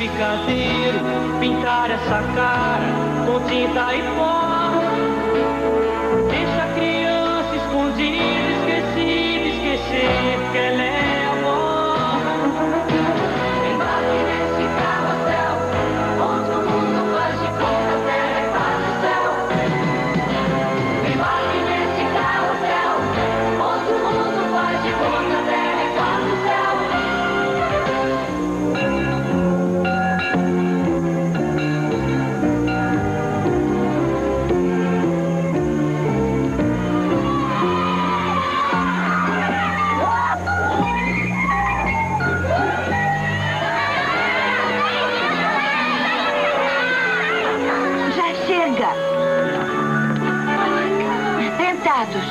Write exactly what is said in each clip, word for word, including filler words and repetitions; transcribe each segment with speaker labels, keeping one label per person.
Speaker 1: golpe caseiro, pintar essa cara com tinta e pó. Deixa a criança escondida, esquecida, esquecer que ela é avó. Embarque nesse carrossel, onde o mundo faz de conta, a terra é quase o céu. Embarque nesse carrossel, onde o mundo faz de conta, a terra é quase o céu.
Speaker 2: Sentados.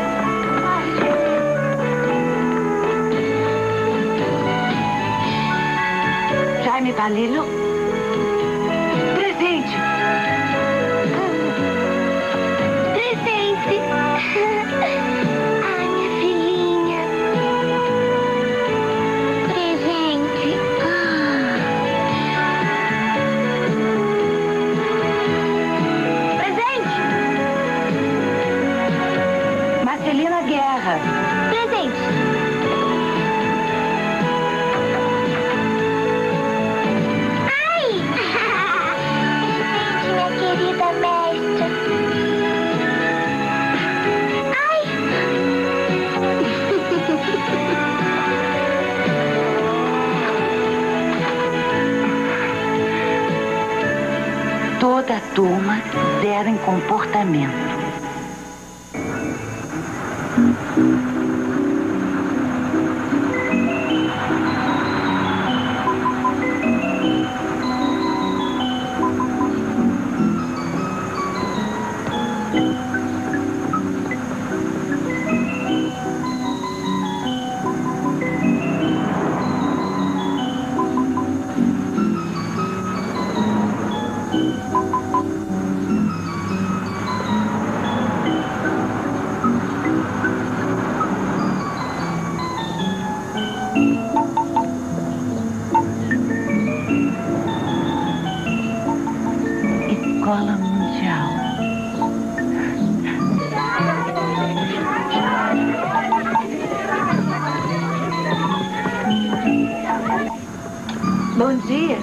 Speaker 2: Jaime Palillo. Presente.
Speaker 3: Presente. Ai, minha filhinha. Presente.
Speaker 2: Marcelina Guerra.
Speaker 3: Presente. Ai! Presente, minha querida mestra. Ai!
Speaker 2: Toda a turma zero em comportamento. Escola Mundial. Bom dia.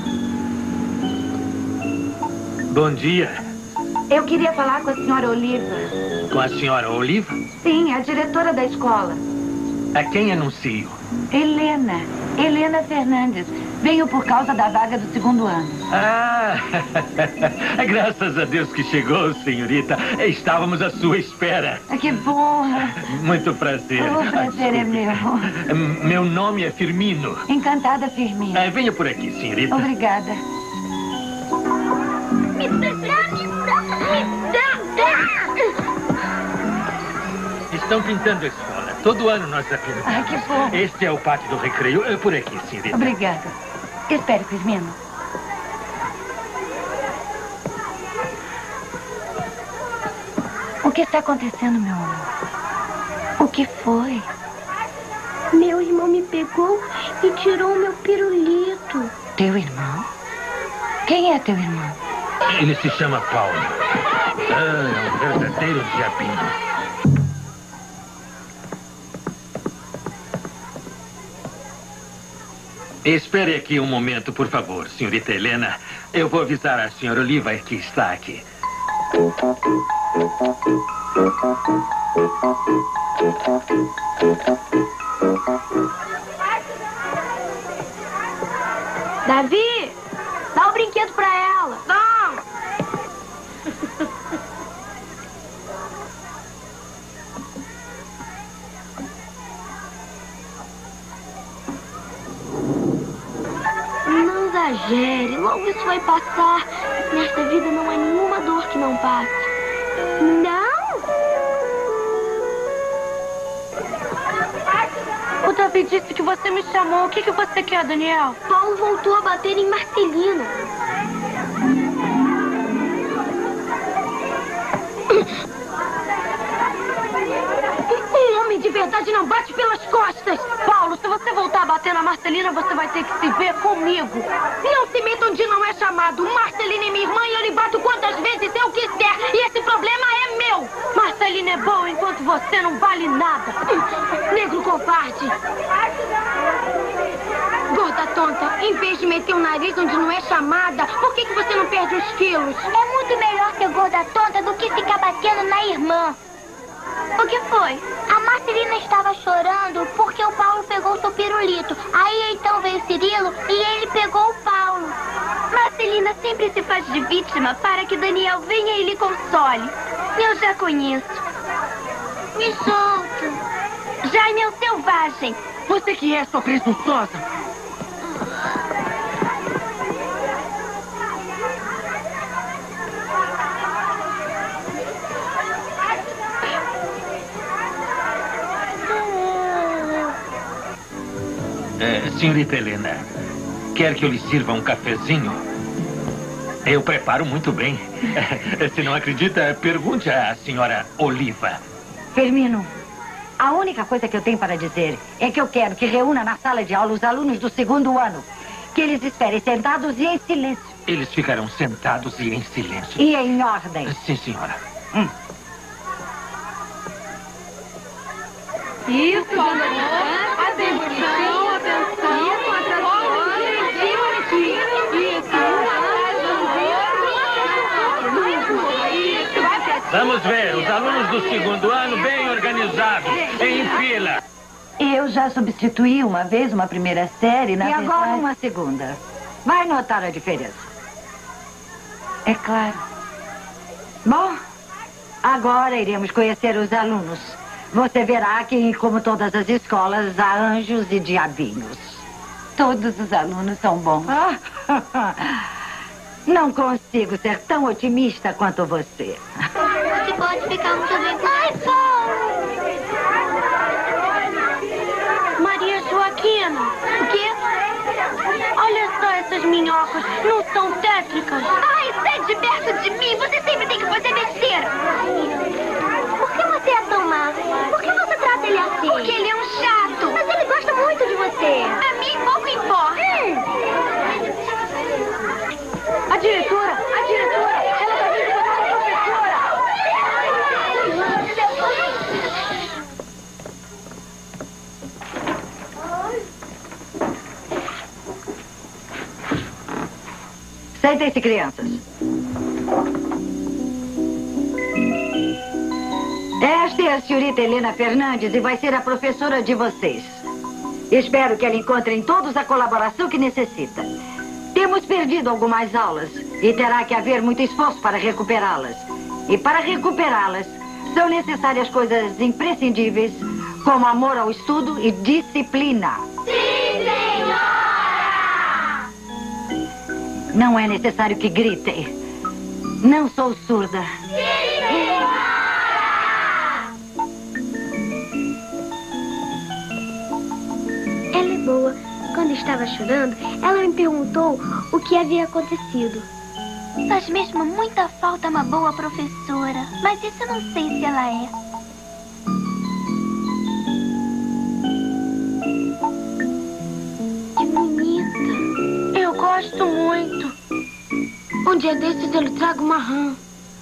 Speaker 4: Bom dia.
Speaker 2: Eu queria falar com a senhora Oliva.
Speaker 4: Com a senhora Oliva?
Speaker 2: Sim, a diretora da escola.
Speaker 4: A quem anuncio?
Speaker 2: Helena. Helena Fernandes. Venho por causa da vaga do segundo ano.
Speaker 4: Ah, graças a Deus que chegou, senhorita. Estávamos à sua espera.
Speaker 2: Ah, que bom.
Speaker 4: Muito prazer.
Speaker 2: O prazer é meu.
Speaker 4: Meu nome é Firmino.
Speaker 2: Encantada, Firmino.
Speaker 4: Ah, venha por aqui, senhorita.
Speaker 2: Obrigada.
Speaker 3: Me dá, me dá, me dá, dá.
Speaker 4: Estão pintando a escola. Todo ano nós a pintamos.
Speaker 2: Ai, que bom.
Speaker 4: Este é o pátio do recreio. É por aqui, senhorita.
Speaker 2: Obrigada. Espere, Firmino. O que está acontecendo, meu amor? O que foi?
Speaker 3: Meu irmão me pegou e tirou o meu pirulito.
Speaker 2: Teu irmão? Quem é teu irmão?
Speaker 4: Ele se chama Paulo. Ah, é um verdadeiro diabinho. Espere aqui um momento, por favor, senhorita Helena. Eu vou avisar a senhora Oliva que está aqui.
Speaker 3: Davi, dá o brinquedo pra ela. Não! Não exagere, logo isso vai passar. Nesta vida não há nenhuma dor que não passe. Não?
Speaker 2: O Davi disse que você me chamou. O que, que você quer, Daniel?
Speaker 3: Paulo voltou a bater em Marcelina. Um homem de verdade vontade não bate pelas costas. Paulo, se você voltar a bater na Marcelina, você vai ter que se ver comigo. Não se meta onde não é chamado. Marcelina é minha irmã e eu lhe bato quantas vezes eu quiser. E esse problema é meu. Marcelina é boa enquanto você não vale nada. Negro covarde. Gorda tonta, em vez de meter o nariz onde não é chamada, por que, que você não perde uns quilos?
Speaker 5: É muito melhor ser gorda tonta do que ficar batendo na irmã.
Speaker 3: O que foi?
Speaker 5: A Marcelina estava chorando porque o Paulo pegou o seu pirulito. Aí então veio o Cirilo e ele pegou o Paulo.
Speaker 3: Marcelina sempre se faz de vítima para que Daniel venha e lhe console. Eu já conheço.
Speaker 5: Me solta.
Speaker 3: Jaime é um selvagem.
Speaker 6: Você que é, sua presunçosa.
Speaker 4: É, senhorita Helena, quer que eu lhe sirva um cafezinho? Eu preparo muito bem. Se não acredita, pergunte à senhora Oliva.
Speaker 2: Firmino, a única coisa que eu tenho para dizer é que eu quero que reúna na sala de aula os alunos do segundo ano. Que eles esperem sentados e em silêncio.
Speaker 4: Eles ficarão sentados e em silêncio.
Speaker 2: E em ordem.
Speaker 4: Sim, senhora.
Speaker 2: Hum.
Speaker 3: Isso, dona Lívia. Atenção, atenção. Isso, atenção. Direitinho, bonitinho. Isso. Isso.
Speaker 4: Vamos ver, os alunos do segundo ano bem organizados, em fila.
Speaker 2: Eu já substituí uma vez uma primeira série, na E verdade... agora uma segunda. Vai notar a diferença. É claro. Bom, agora iremos conhecer os alunos. Você verá que, como todas as escolas, há anjos e diabinhos. Todos os alunos são bons. Não consigo ser tão otimista quanto você.
Speaker 5: Você pode ficar muito bem com... Ai, Paulo!
Speaker 3: Maria Joaquina. O quê? Olha só essas minhocas. Não são tétricas.
Speaker 5: Ai, sai de perto de mim. Você sempre tem que fazer besteira. Por que você é tão má? Por que você trata ele assim?
Speaker 3: Porque ele é um chato.
Speaker 5: Mas ele gosta muito de você.
Speaker 3: A mim pouco importa.
Speaker 5: Hum.
Speaker 3: A diretora, a diretora, ela tá vindo botar a professora.
Speaker 2: Sentem-se, crianças. Esta é a senhorita Helena Fernandes e vai ser a professora de vocês. Espero que ela encontre em todos a colaboração que necessita. Temos perdido algumas aulas e terá que haver muito esforço para recuperá-las. E para recuperá-las, são necessárias coisas imprescindíveis, como amor ao estudo e disciplina.
Speaker 5: Sim, senhora!
Speaker 2: Não é necessário que gritem. Não sou surda.
Speaker 5: Sim, senhora! Ela é boa. Quando estava chorando, ela me perguntou o que havia acontecido. Faz mesmo muita falta uma boa professora, mas isso eu não sei se ela é.
Speaker 3: Que bonita. Eu gosto muito. Um dia desses eu lhe trago uma rã.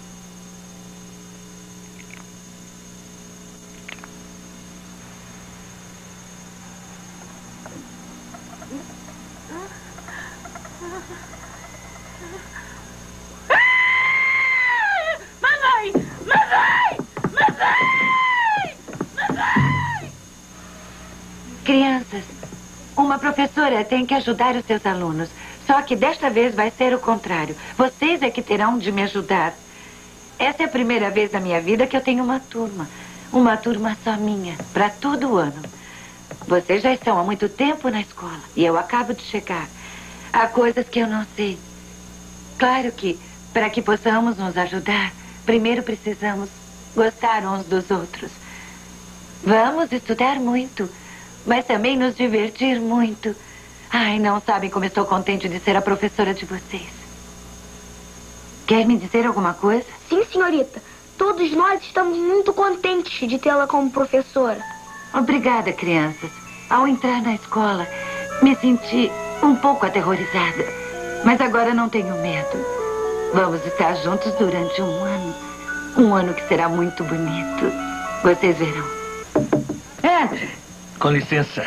Speaker 2: Crianças, uma professora tem que ajudar os seus alunos. Só que desta vez vai ser o contrário. Vocês é que terão de me ajudar. Essa é a primeira vez na minha vida que eu tenho uma turma. Uma turma só minha, para todo o ano. Vocês já estão há muito tempo na escola e eu acabo de chegar. Há coisas que eu não sei. Claro que, para que possamos nos ajudar, primeiro precisamos gostar uns dos outros. Vamos estudar muito, mas também nos divertir muito. Ai, não sabem como estou contente de ser a professora de vocês. Quer me dizer alguma coisa?
Speaker 3: Sim, senhorita. Todos nós estamos muito contentes de tê-la como professora.
Speaker 2: Obrigada, crianças. Ao entrar na escola, me senti um pouco aterrorizada. Mas agora não tenho medo. Vamos estar juntos durante um ano. Um ano que será muito bonito. Vocês verão.
Speaker 6: Entre.
Speaker 4: Com licença.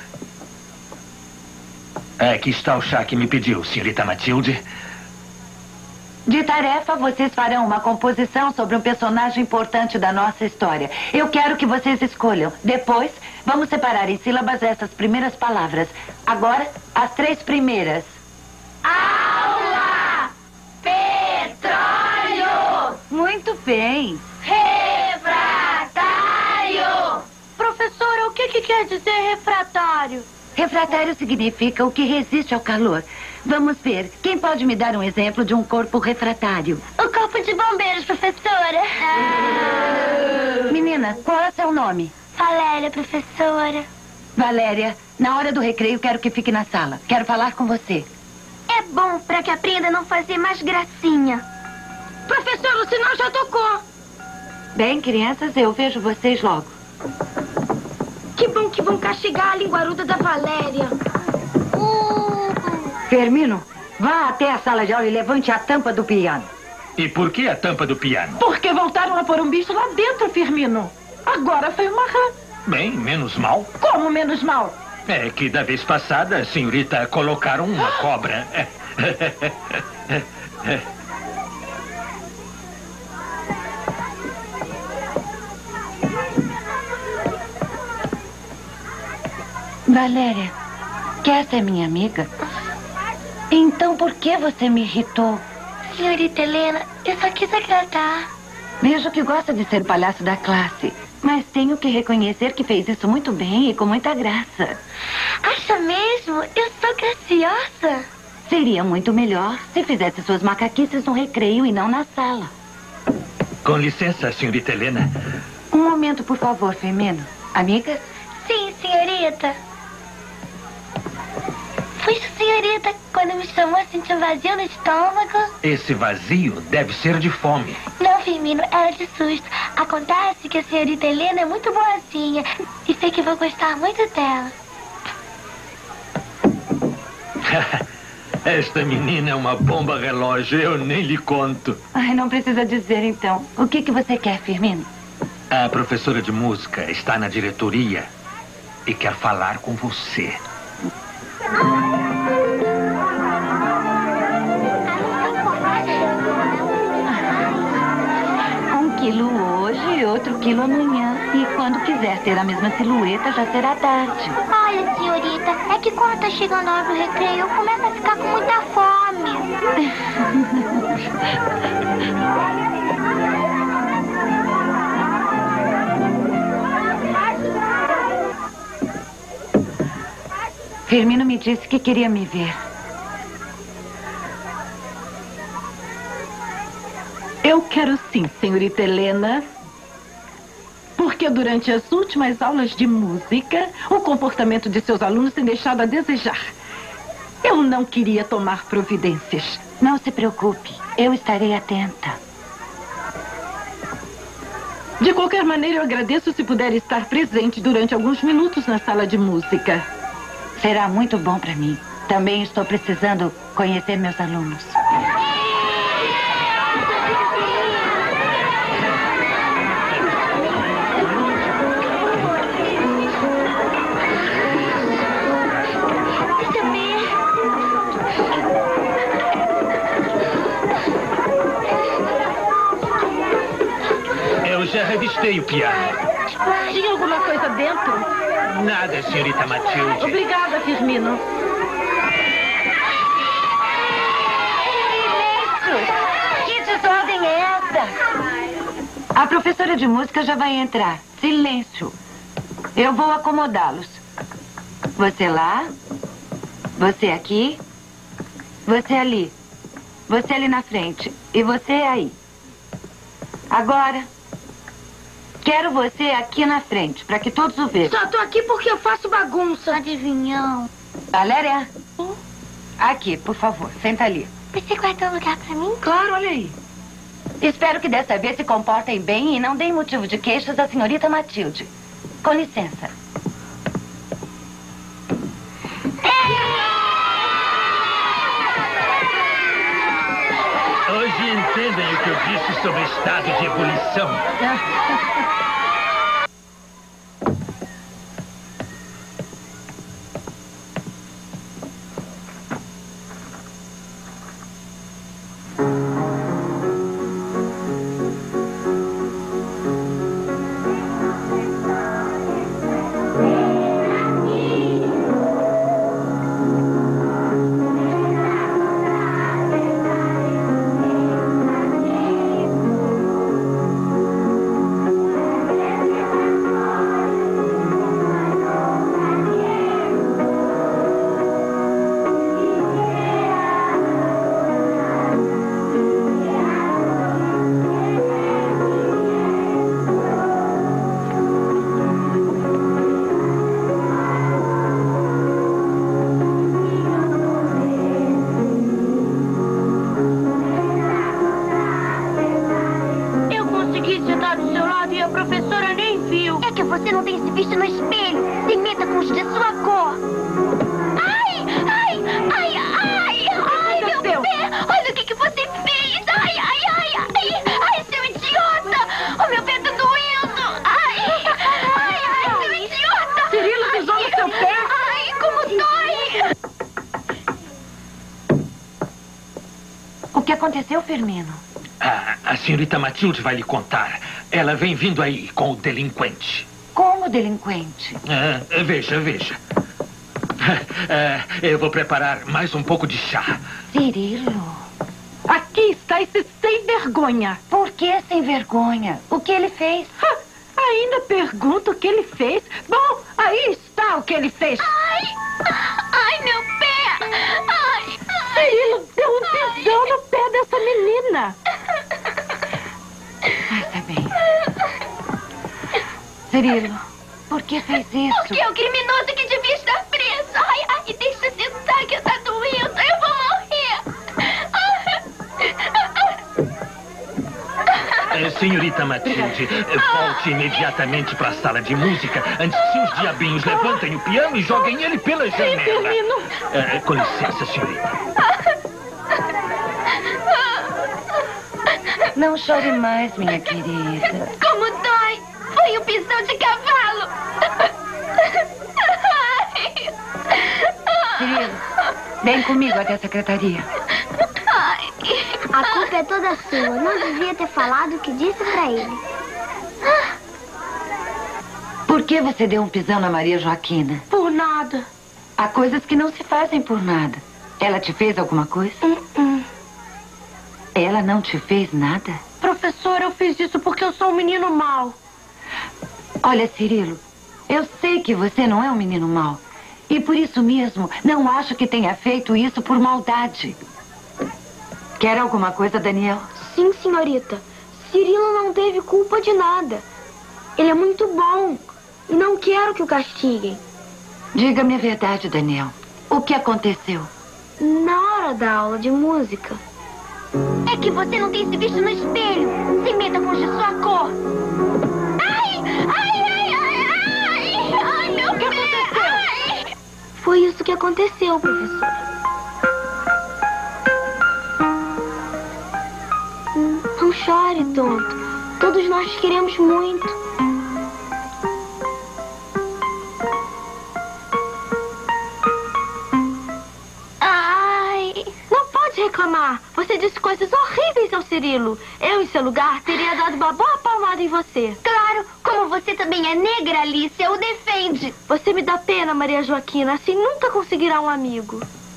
Speaker 4: Aqui está o chá que me pediu, senhorita Matilde.
Speaker 2: De tarefa, vocês farão uma composição sobre um personagem importante da nossa história. Eu quero que vocês escolham. Depois, vamos separar em sílabas essas primeiras palavras. Agora, as três primeiras.
Speaker 3: Aula! Petróleo!
Speaker 2: Muito bem.
Speaker 3: Refratário! Professora, o que, que quer dizer refratário?
Speaker 2: Refratário significa o que resiste ao calor. Vamos ver. Quem pode me dar um exemplo de um corpo refratário?
Speaker 5: O corpo de bombeiros, professora.
Speaker 2: Menina, qual é seu nome?
Speaker 5: Valéria, professora.
Speaker 2: Valéria, na hora do recreio quero que fique na sala. Quero falar com você.
Speaker 5: É bom para que aprenda a não fazer mais gracinha.
Speaker 3: Professor, o sinal já tocou.
Speaker 2: Bem, crianças, eu vejo vocês logo.
Speaker 3: Que bom que vão castigar a linguaruda da Valéria.
Speaker 5: Uh,
Speaker 2: Firmino, vá até a sala de aula e levante a tampa do piano.
Speaker 4: E por que a tampa do piano?
Speaker 6: Porque voltaram a pôr um bicho lá dentro, Firmino. Agora foi uma rã.
Speaker 4: Bem, menos mal.
Speaker 6: Como menos mal?
Speaker 4: É que da vez passada, a senhorita, colocaram uma cobra.
Speaker 2: Valéria, quer ser minha amiga? Então por que você me irritou?
Speaker 5: senhorita Helena, eu só quis agradar.
Speaker 2: Vejo que gosta de ser o palhaço da classe. Mas tenho que reconhecer que fez isso muito bem e com muita graça.
Speaker 5: Acha mesmo? Eu sou graciosa.
Speaker 2: Seria muito melhor se fizesse suas macaquices no recreio e não na sala.
Speaker 4: Com licença, senhorita Helena.
Speaker 2: Um momento, por favor, Firmino. Amigas?
Speaker 5: Sim, senhorita. Foi isso, senhorita, quando me chamou a sentir um vazio no estômago.
Speaker 4: Esse vazio deve ser de fome.
Speaker 5: Não, Firmino, era de susto. Acontece que a senhorita Helena é muito boazinha e sei que vou gostar muito dela.
Speaker 4: Esta menina é uma bomba relógio, eu nem lhe conto.
Speaker 2: Ai, não precisa dizer, então. O que, que você quer, Firmino?
Speaker 4: A professora de música está na diretoria e quer falar com você.
Speaker 2: Um quilo hoje e outro quilo amanhã. E quando quiser ter a mesma silhueta, já será tarde.
Speaker 5: Olha, senhorita, é que quando tá chegando a hora do recreio, eu começo a ficar com muita fome. Firmino me disse que queria me ver.
Speaker 6: Eu quero sim, senhorita Helena. Porque durante as últimas aulas de música, o comportamento de seus alunos tem deixado a desejar. Eu não queria tomar providências.
Speaker 2: Não se preocupe, eu estarei atenta.
Speaker 6: De qualquer maneira, eu agradeço se puder estar presente durante alguns minutos na sala de música.
Speaker 2: Será muito bom para mim. Também estou precisando conhecer meus alunos.
Speaker 4: Eu já revistei o piano.
Speaker 6: Tinha alguma coisa dentro?
Speaker 4: Nada, senhorita Matilde.
Speaker 6: Obrigada, Firmino.
Speaker 2: Que desordem é essa? A professora de música já vai entrar. Silêncio. Eu vou acomodá-los. Você lá. Você aqui. Você ali. Você ali na frente. E você aí. Agora, quero você aqui na frente, para que todos o vejam.
Speaker 3: Só tô aqui porque eu faço bagunça.
Speaker 5: Adivinhão.
Speaker 2: Valéria, aqui, por favor, senta ali.
Speaker 5: Você guardou um lugar pra mim?
Speaker 2: Claro, olha aí. Espero que dessa vez se comportem bem e não deem motivo de queixas à senhorita Matilde. Com licença.
Speaker 4: Hoje entendem o que eu disse sobre estado de ebulição.
Speaker 2: O que aconteceu, Firmino?
Speaker 4: A, a senhorita Matilde vai lhe contar. Ela vem vindo aí com o delinquente.
Speaker 2: Como delinquente?
Speaker 4: É, veja, veja. É, eu vou preparar mais um pouco de chá.
Speaker 2: Cirilo.
Speaker 6: Aqui está esse sem vergonha.
Speaker 2: Por que sem vergonha? O que ele fez?
Speaker 6: Ha, ainda pergunta o que ele fez? Bom, aí está o que ele fez.
Speaker 3: Ai, ai, meu pé. Ai,
Speaker 6: Cirilo deu um pisão no pé dessa menina.
Speaker 2: Ah, tá bem. Cirilo, por que fez isso?
Speaker 3: Porque é o criminoso que devia estar preso. Ai, ai, deixa sentar que tá doendo. Eu vou morrer.
Speaker 4: É, senhorita Matilde, volte imediatamente para a sala de música antes que os diabinhos levantem o piano e joguem ele pela janela.
Speaker 6: Firmino.
Speaker 4: É, com licença, senhorita.
Speaker 2: Não chore mais, minha querida.
Speaker 3: Como dói. Foi um pisão de cavalo.
Speaker 2: Cirilo, vem comigo até a secretaria.
Speaker 5: A culpa é toda sua. Não devia ter falado o que disse pra ele.
Speaker 2: Por que você deu um pisão na Maria Joaquina?
Speaker 3: Por nada.
Speaker 2: Há coisas que não se fazem por nada. Ela te fez alguma coisa?
Speaker 3: Uh-uh.
Speaker 2: Ela não te fez nada?
Speaker 3: Professora, eu fiz isso porque eu sou um menino mau.
Speaker 2: Olha, Cirilo, eu sei que você não é um menino mau. E por isso mesmo, não acho que tenha feito isso por maldade. Quer alguma coisa, Daniel?
Speaker 5: Sim, senhorita. Cirilo não teve culpa de nada. Ele é muito bom. E não quero que o castiguem.
Speaker 2: Diga-me a verdade, Daniel. O que aconteceu?
Speaker 5: Na hora da aula de música.
Speaker 3: É que você não tem se visto no espelho. Se meta com sua cor. Ai, ai, ai, ai, ai, ai, meu pé. Ai.
Speaker 5: Foi isso que aconteceu, professora. Não chore, tonto. Todos nós te queremos muito.
Speaker 3: Ai.
Speaker 5: Não pode reclamar. Você disse coisas horríveis ao Cirilo. Eu, em seu lugar, teria dado uma boa palmada em você.
Speaker 3: Claro, como você também é negra, Alice, o defende.
Speaker 5: Você me dá pena, Maria Joaquina. Assim nunca conseguirá um amigo.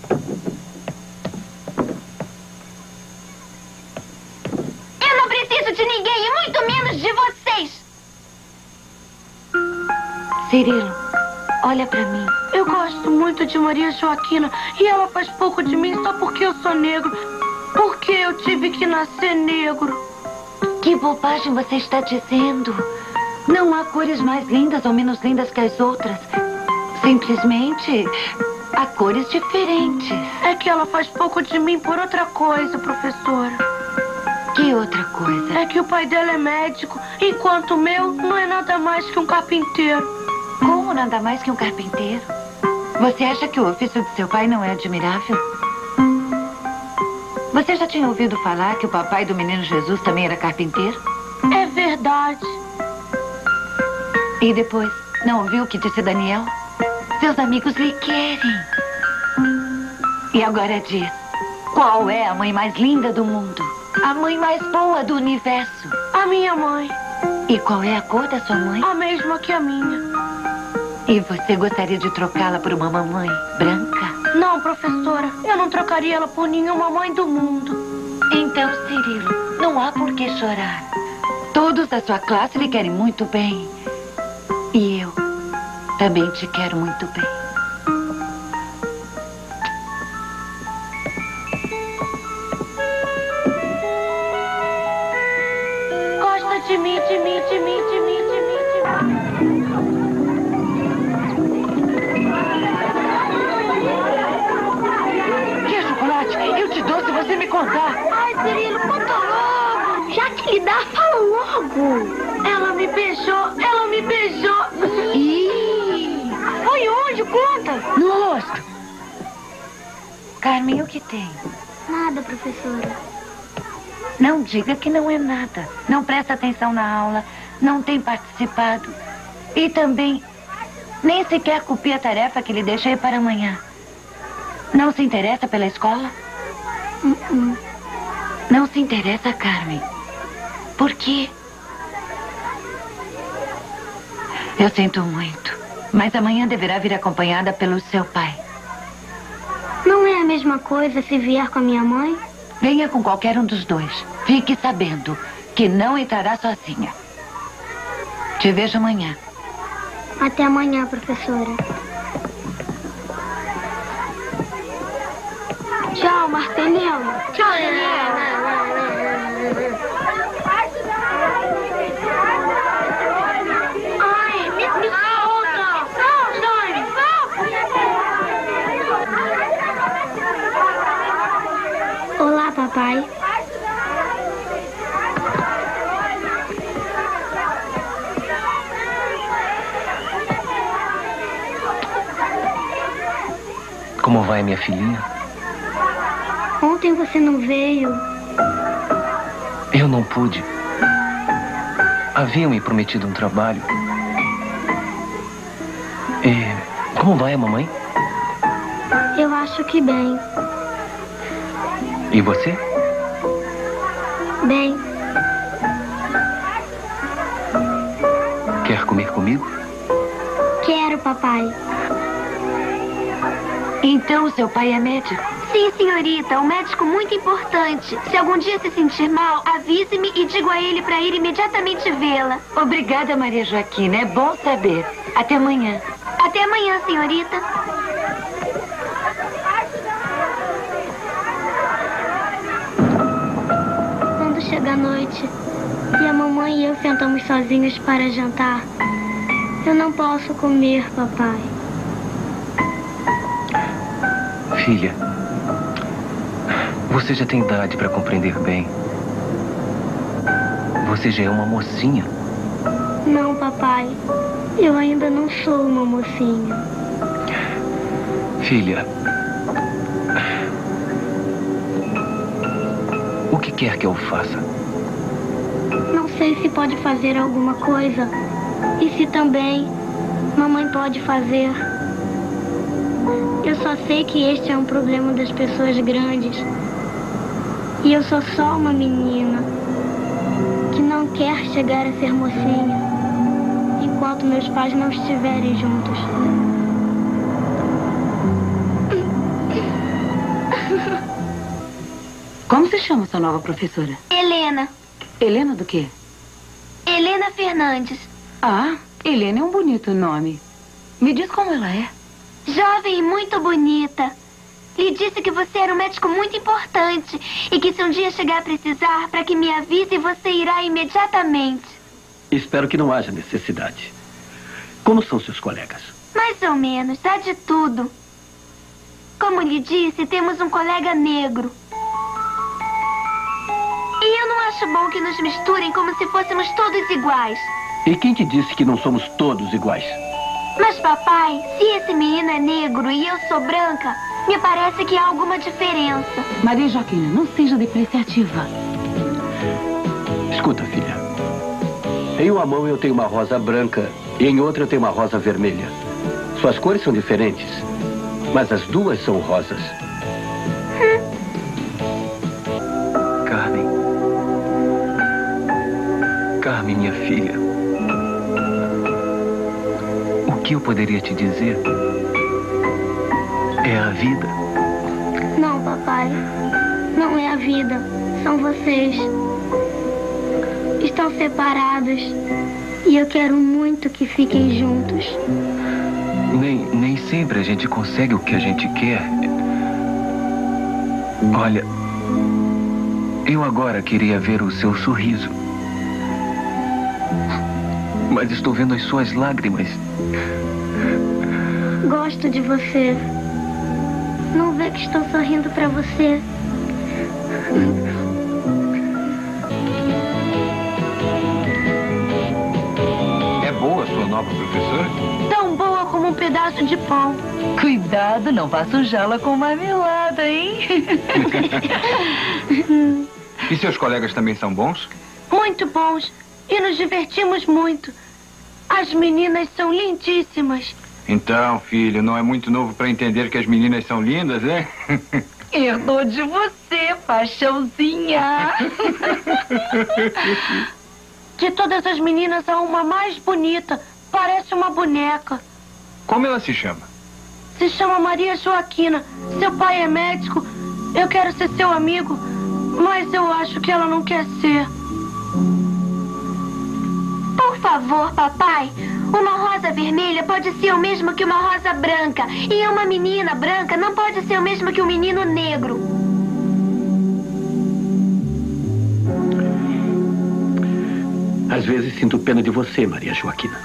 Speaker 3: Eu não preciso de ninguém, e muito menos de vocês.
Speaker 2: Cirilo, olha pra mim.
Speaker 3: Eu gosto muito de Maria Joaquina e ela faz pouco de mim só porque eu sou negro. Porque eu tive que nascer negro.
Speaker 2: Que bobagem você está dizendo? Não há cores mais lindas ou menos lindas que as outras. Simplesmente há cores diferentes.
Speaker 3: É que ela faz pouco de mim por outra coisa, professora.
Speaker 2: Que outra coisa?
Speaker 3: É que o pai dela é médico, enquanto o meu não é nada mais que um carpinteiro.
Speaker 2: Como nada mais que um carpinteiro? Você acha que o ofício de seu pai não é admirável? Você já tinha ouvido falar que o papai do menino Jesus também era carpinteiro?
Speaker 3: É verdade.
Speaker 2: E depois, não ouviu o que disse Daniel? Seus amigos lhe querem. E agora diz, qual é a mãe mais linda do mundo? A mãe mais boa do universo?
Speaker 3: A minha mãe.
Speaker 2: E qual é a cor da sua mãe?
Speaker 3: A mesma que a minha.
Speaker 2: E você gostaria de trocá-la por uma mamãe branca?
Speaker 3: Não, professora. Eu não trocaria ela por nenhuma mãe do mundo.
Speaker 2: Então, Cirilo, não há por que chorar. Todos da sua classe lhe querem muito bem. E eu também te quero muito bem.
Speaker 3: Gosta de mim, de mim, de mim, de mim, de mim, de mim.
Speaker 2: Quer chocolate? Eu te dou se você me contar.
Speaker 3: Ai, Cirilo, conta logo. Já que lhe dá, fala logo. Ela me beijou, ela me beijou.
Speaker 2: Ih!
Speaker 3: Foi onde? Conta.
Speaker 2: No rosto. Carmen, o que tem?
Speaker 5: Nada, professora.
Speaker 2: Não diga que não é nada. Não presta atenção na aula, não tem participado. E também, nem sequer cumpri a tarefa que lhe deixei para amanhã. Não se interessa pela escola?
Speaker 5: Uh-uh.
Speaker 2: Não se interessa, Carmen. Por quê? Eu sinto muito, mas amanhã deverá vir acompanhada pelo seu pai.
Speaker 5: Não é a mesma coisa se vier com a minha mãe?
Speaker 2: Venha com qualquer um dos dois. Fique sabendo que não entrará sozinha. Te vejo amanhã.
Speaker 5: Até amanhã, professora. Tchau, Marcelino.
Speaker 3: Tchau, Daniel. Ai, me, me solta. Sai,
Speaker 5: Olá, papai.
Speaker 7: Como vai, minha filhinha?
Speaker 5: Ontem você não veio.
Speaker 7: Eu não pude. Haviam me prometido um trabalho. E como vai a mamãe?
Speaker 5: Eu acho que bem.
Speaker 7: E você?
Speaker 5: Bem,
Speaker 7: Quer comer comigo?
Speaker 5: quero, papai.
Speaker 2: Então o seu pai é médico?
Speaker 5: Sim, senhorita, um médico muito importante. Se algum dia se sentir mal, avise-me e digo a ele para ir imediatamente vê-la.
Speaker 2: Obrigada, Maria Joaquina. É bom saber. Até amanhã.
Speaker 5: Até amanhã, senhorita. Quando chega a noite e a mamãe e eu sentamos sozinhos para jantar, eu não posso comer, papai.
Speaker 7: Filha, você já tem idade para compreender bem. Você já é uma mocinha.
Speaker 5: Não, papai. Eu ainda não sou uma mocinha.
Speaker 7: Filha, o que quer que eu faça?
Speaker 5: Não sei se pode fazer alguma coisa. E se também mamãe pode fazer. Eu só sei que este é um problema das pessoas grandes. E eu sou só uma menina que não quer chegar a ser mocinha enquanto meus pais não estiverem juntos.
Speaker 6: Como se chama sua nova professora?
Speaker 5: Helena.
Speaker 6: Helena do quê?
Speaker 5: Helena Fernandes.
Speaker 6: Ah, Helena é um bonito nome. Me diz como ela é.
Speaker 5: Jovem e muito bonita. Lhe disse que você era um médico muito importante e que se um dia chegar a precisar, para que me avise, você irá imediatamente.
Speaker 8: Espero que não haja necessidade. Como são seus colegas?
Speaker 5: Mais ou menos, há de tudo. Como lhe disse, temos um colega negro. E eu não acho bom que nos misturem como se fôssemos todos iguais.
Speaker 8: E quem te disse que não somos todos iguais?
Speaker 5: Mas, papai, se esse menino é negro e eu sou branca, me parece que há alguma diferença.
Speaker 6: Maria Joaquina, não seja depreciativa.
Speaker 8: Escuta, filha. Em uma mão eu tenho uma rosa branca e em outra eu tenho uma rosa vermelha. Suas cores são diferentes, mas as duas são rosas.
Speaker 7: Carmen. Carmen, minha filha. O que eu poderia te dizer é a vida.
Speaker 5: Não, papai. Não é a vida. São vocês. Estão separados. E eu quero muito que fiquem juntos.
Speaker 7: Nem, nem sempre a gente consegue o que a gente quer. Olha, eu agora queria ver o seu sorriso. Mas estou vendo as suas lágrimas.
Speaker 5: Gosto de você. Não vê que estou sorrindo pra você?
Speaker 9: É boa a sua nova professora?
Speaker 3: Tão boa como um pedaço de pão.
Speaker 2: Cuidado, não vá sujá-la com marmelada, hein?
Speaker 9: E seus colegas também são bons?
Speaker 3: Muito bons. E nos divertimos muito. As meninas são lindíssimas.
Speaker 9: Então, filho, não é muito novo para entender que as meninas são lindas, né?
Speaker 2: Herdou de você, paixãozinha.
Speaker 3: De todas as meninas, a uma mais bonita. Parece uma boneca.
Speaker 9: Como ela se chama?
Speaker 3: Se chama Maria Joaquina. Seu pai é médico. Eu quero ser seu amigo. Mas eu acho que ela não quer ser.
Speaker 5: Por favor, papai. Uma rosa vermelha pode ser o mesmo que uma rosa branca. E uma menina branca não pode ser o mesmo que um menino negro.
Speaker 8: Às vezes sinto pena de você, Maria Joaquina.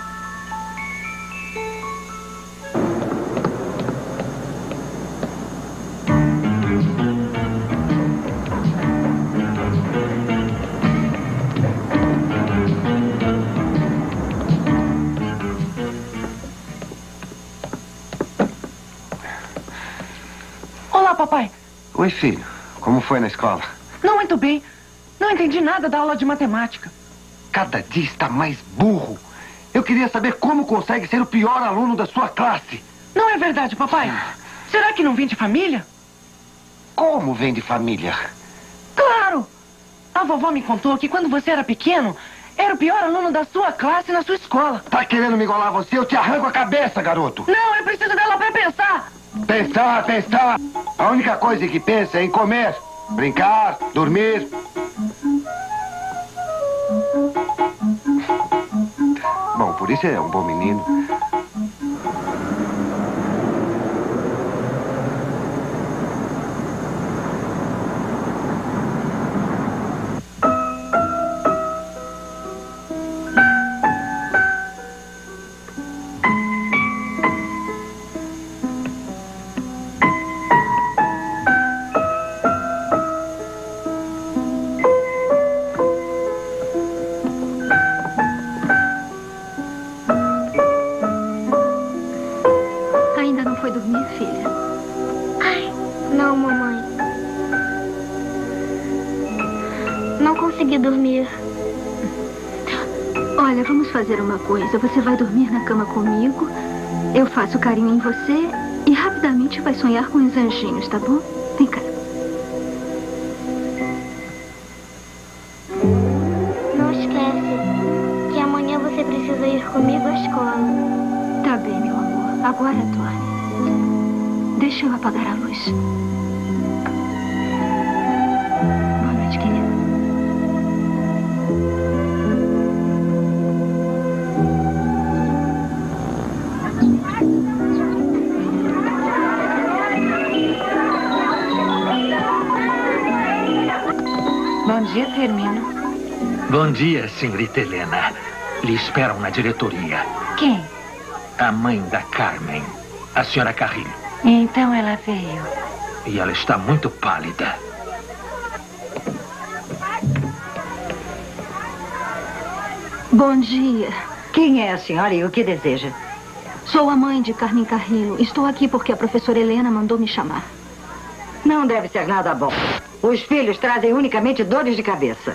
Speaker 6: Olá, papai.
Speaker 10: Oi, filho. Como foi na escola?
Speaker 6: Não muito bem. Não entendi nada da aula de matemática.
Speaker 10: Cada dia está mais burro. Eu queria saber como consegue ser o pior aluno da sua classe.
Speaker 6: Não é verdade, papai? Será que não vem de família?
Speaker 10: Como vem de família?
Speaker 6: Claro! A vovó me contou que quando você era pequeno, era o pior aluno da sua classe na sua escola.
Speaker 10: Tá querendo me igualar você? Eu te arranco a cabeça, garoto.
Speaker 6: Não, eu preciso dela pra pensar.
Speaker 10: Pensar, pensar. A única coisa que pensa é em comer, brincar, dormir. Bom, por isso é um bom menino.
Speaker 5: Dormir. Olha, vamos fazer uma coisa. Você vai dormir na cama comigo, eu faço carinho em você e rapidamente vai sonhar com os anjinhos, tá bom? Vem cá. Não esquece que amanhã você precisa ir comigo à escola. Tá bem, meu amor. Agora dorme. Deixa eu apagar a luz. Boa noite, querida.
Speaker 2: Bom dia, Firmino.
Speaker 4: Bom dia, senhorita Helena. Lhe esperam na diretoria.
Speaker 2: Quem?
Speaker 4: A mãe da Carmen, a senhora Carrilho.
Speaker 2: Então ela veio.
Speaker 4: E ela está muito pálida.
Speaker 5: Bom dia.
Speaker 2: Quem é a senhora e o que deseja?
Speaker 11: Sou a mãe de Carmen Carrillo. Estou aqui porque a professora Helena mandou me chamar.
Speaker 2: Não deve ser nada bom. Os filhos trazem unicamente dores de cabeça.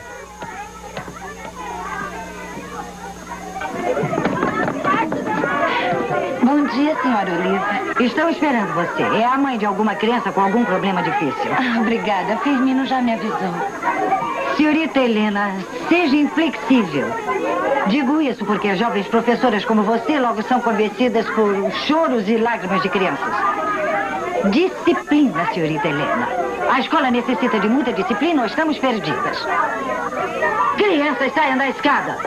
Speaker 2: Bom dia, senhora Oliva. Estou esperando você. É a mãe de alguma criança com algum problema difícil. Ah, obrigada. Firmino já me avisou. Senhorita Helena, seja inflexível. Digo isso porque as jovens professoras como você logo são convencidas por choros e lágrimas de crianças. Disciplina, senhorita Helena. A escola necessita de muita disciplina ou estamos perdidas. Crianças, saiam da escada.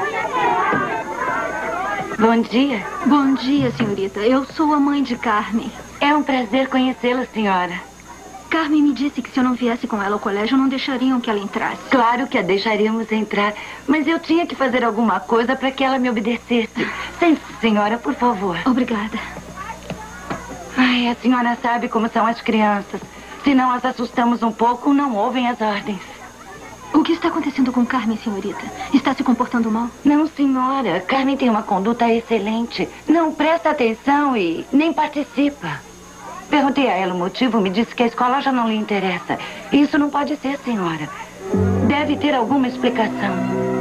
Speaker 2: Bom dia.
Speaker 11: Bom dia, senhorita. Eu sou a mãe de Carmen.
Speaker 2: É um prazer conhecê-la, senhora.
Speaker 11: Carmen me disse que se eu não viesse com ela ao colégio, não deixariam que ela entrasse.
Speaker 2: Claro que a deixaríamos entrar, mas eu tinha que fazer alguma coisa para que ela me obedecesse. Sente-se, senhora, por favor.
Speaker 11: Obrigada.
Speaker 2: Ai, a senhora sabe como são as crianças. Se não as assustamos um pouco, não ouvem as ordens.
Speaker 11: O que está acontecendo com Carmen, senhorita? Está se comportando mal?
Speaker 2: Não, senhora. Carmen tem uma conduta excelente. Não presta atenção e nem participa. Perguntei a ela o motivo, me disse que a escola já não lhe interessa. Isso não pode ser, senhora. Deve ter alguma explicação.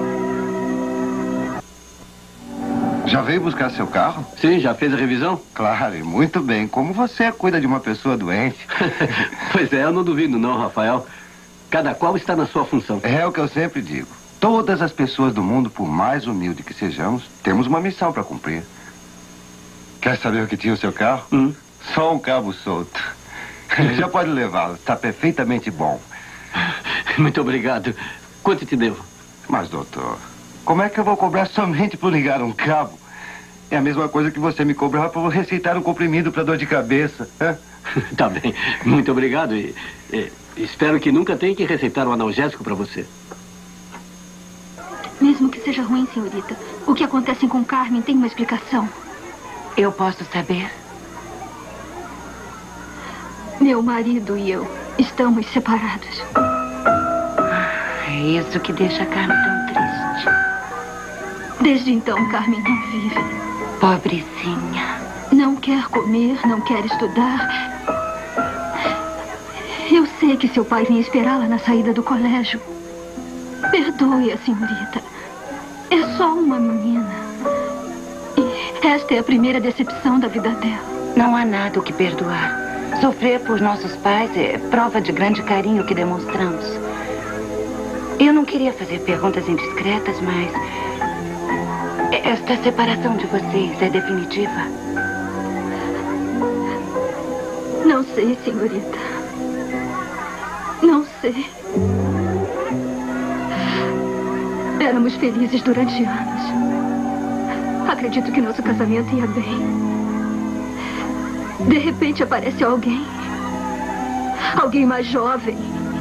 Speaker 10: Já veio buscar seu carro?
Speaker 8: Sim, já fez a revisão?
Speaker 10: Claro, e muito bem. Como você cuida de uma pessoa doente.
Speaker 8: Pois é, eu não duvido não, Rafael. Cada qual está na sua função.
Speaker 10: É o que eu sempre digo. Todas as pessoas do mundo, por mais humilde que sejamos, temos uma missão para cumprir. Quer saber o que tinha o seu carro?
Speaker 8: Hum?
Speaker 10: Só um cabo solto. Já pode levá-lo. Está perfeitamente bom.
Speaker 8: Muito obrigado. Quanto te devo?
Speaker 10: Mas, doutor, como é que eu vou cobrar somente por ligar um cabo? É a mesma coisa que você me cobrar por receitar um comprimido para dor de cabeça. Hã?
Speaker 8: Tá bem. Muito obrigado e, e espero que nunca tenha que receitar um analgésico para você.
Speaker 11: Mesmo que seja ruim, senhorita, o que acontece com Carmen tem uma explicação.
Speaker 2: Eu posso saber?
Speaker 11: Meu marido e eu estamos separados.
Speaker 2: É isso que deixa a Carmen tão triste.
Speaker 11: Desde então, Carmen não vive.
Speaker 2: Pobrezinha.
Speaker 11: Não quer comer, não quer estudar. Eu sei que seu pai vem esperá-la na saída do colégio. Perdoe a senhorita. É só uma menina. E esta é a primeira decepção da vida dela.
Speaker 2: Não há nada o que perdoar. Sofrer por nossos pais é prova de grande carinho que demonstramos. Eu não queria fazer perguntas indiscretas, mas... esta separação de vocês é definitiva?
Speaker 11: Não sei, senhorita. Não sei. Éramos felizes durante anos. Acredito que nosso casamento ia bem. De repente aparece alguém. Alguém mais jovem.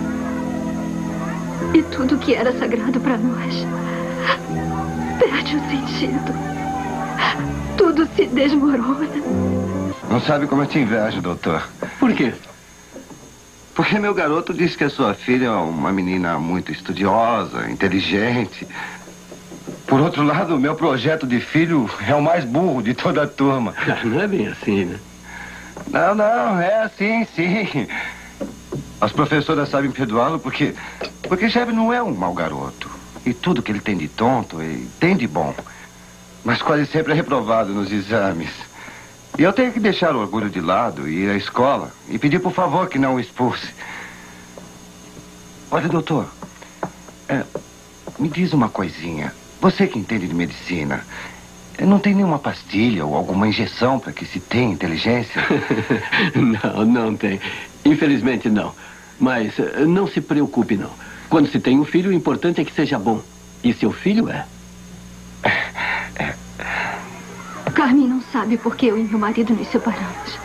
Speaker 11: E tudo que era sagrado para nós perde o sentido. Tudo se desmorona.
Speaker 10: Não sabe como eu te invejo, doutor.
Speaker 8: Por quê?
Speaker 10: Porque meu garoto disse que a sua filha é uma menina muito estudiosa, inteligente. Por outro lado, o meu projeto de filho é o mais burro de toda a turma.
Speaker 8: Não é bem assim, né?
Speaker 10: Não, não, é assim, sim. As professoras sabem perdoá-lo porque... Porque Jeb não é um mau garoto. E tudo que ele tem de tonto, ele tem de bom. Mas quase sempre é reprovado nos exames. E eu tenho que deixar o orgulho de lado e ir à escola e pedir por favor que não o expulse. Olha, doutor, é, me diz uma coisinha. Você que entende de medicina, não tem nenhuma pastilha ou alguma injeção para que se tenha inteligência?
Speaker 8: Não, não tem. Infelizmente não. Mas não se preocupe, não. Quando se tem um filho, o importante é que seja bom. E seu filho é.
Speaker 10: É.
Speaker 11: Carmen não sabe por que eu e meu marido nos separamos.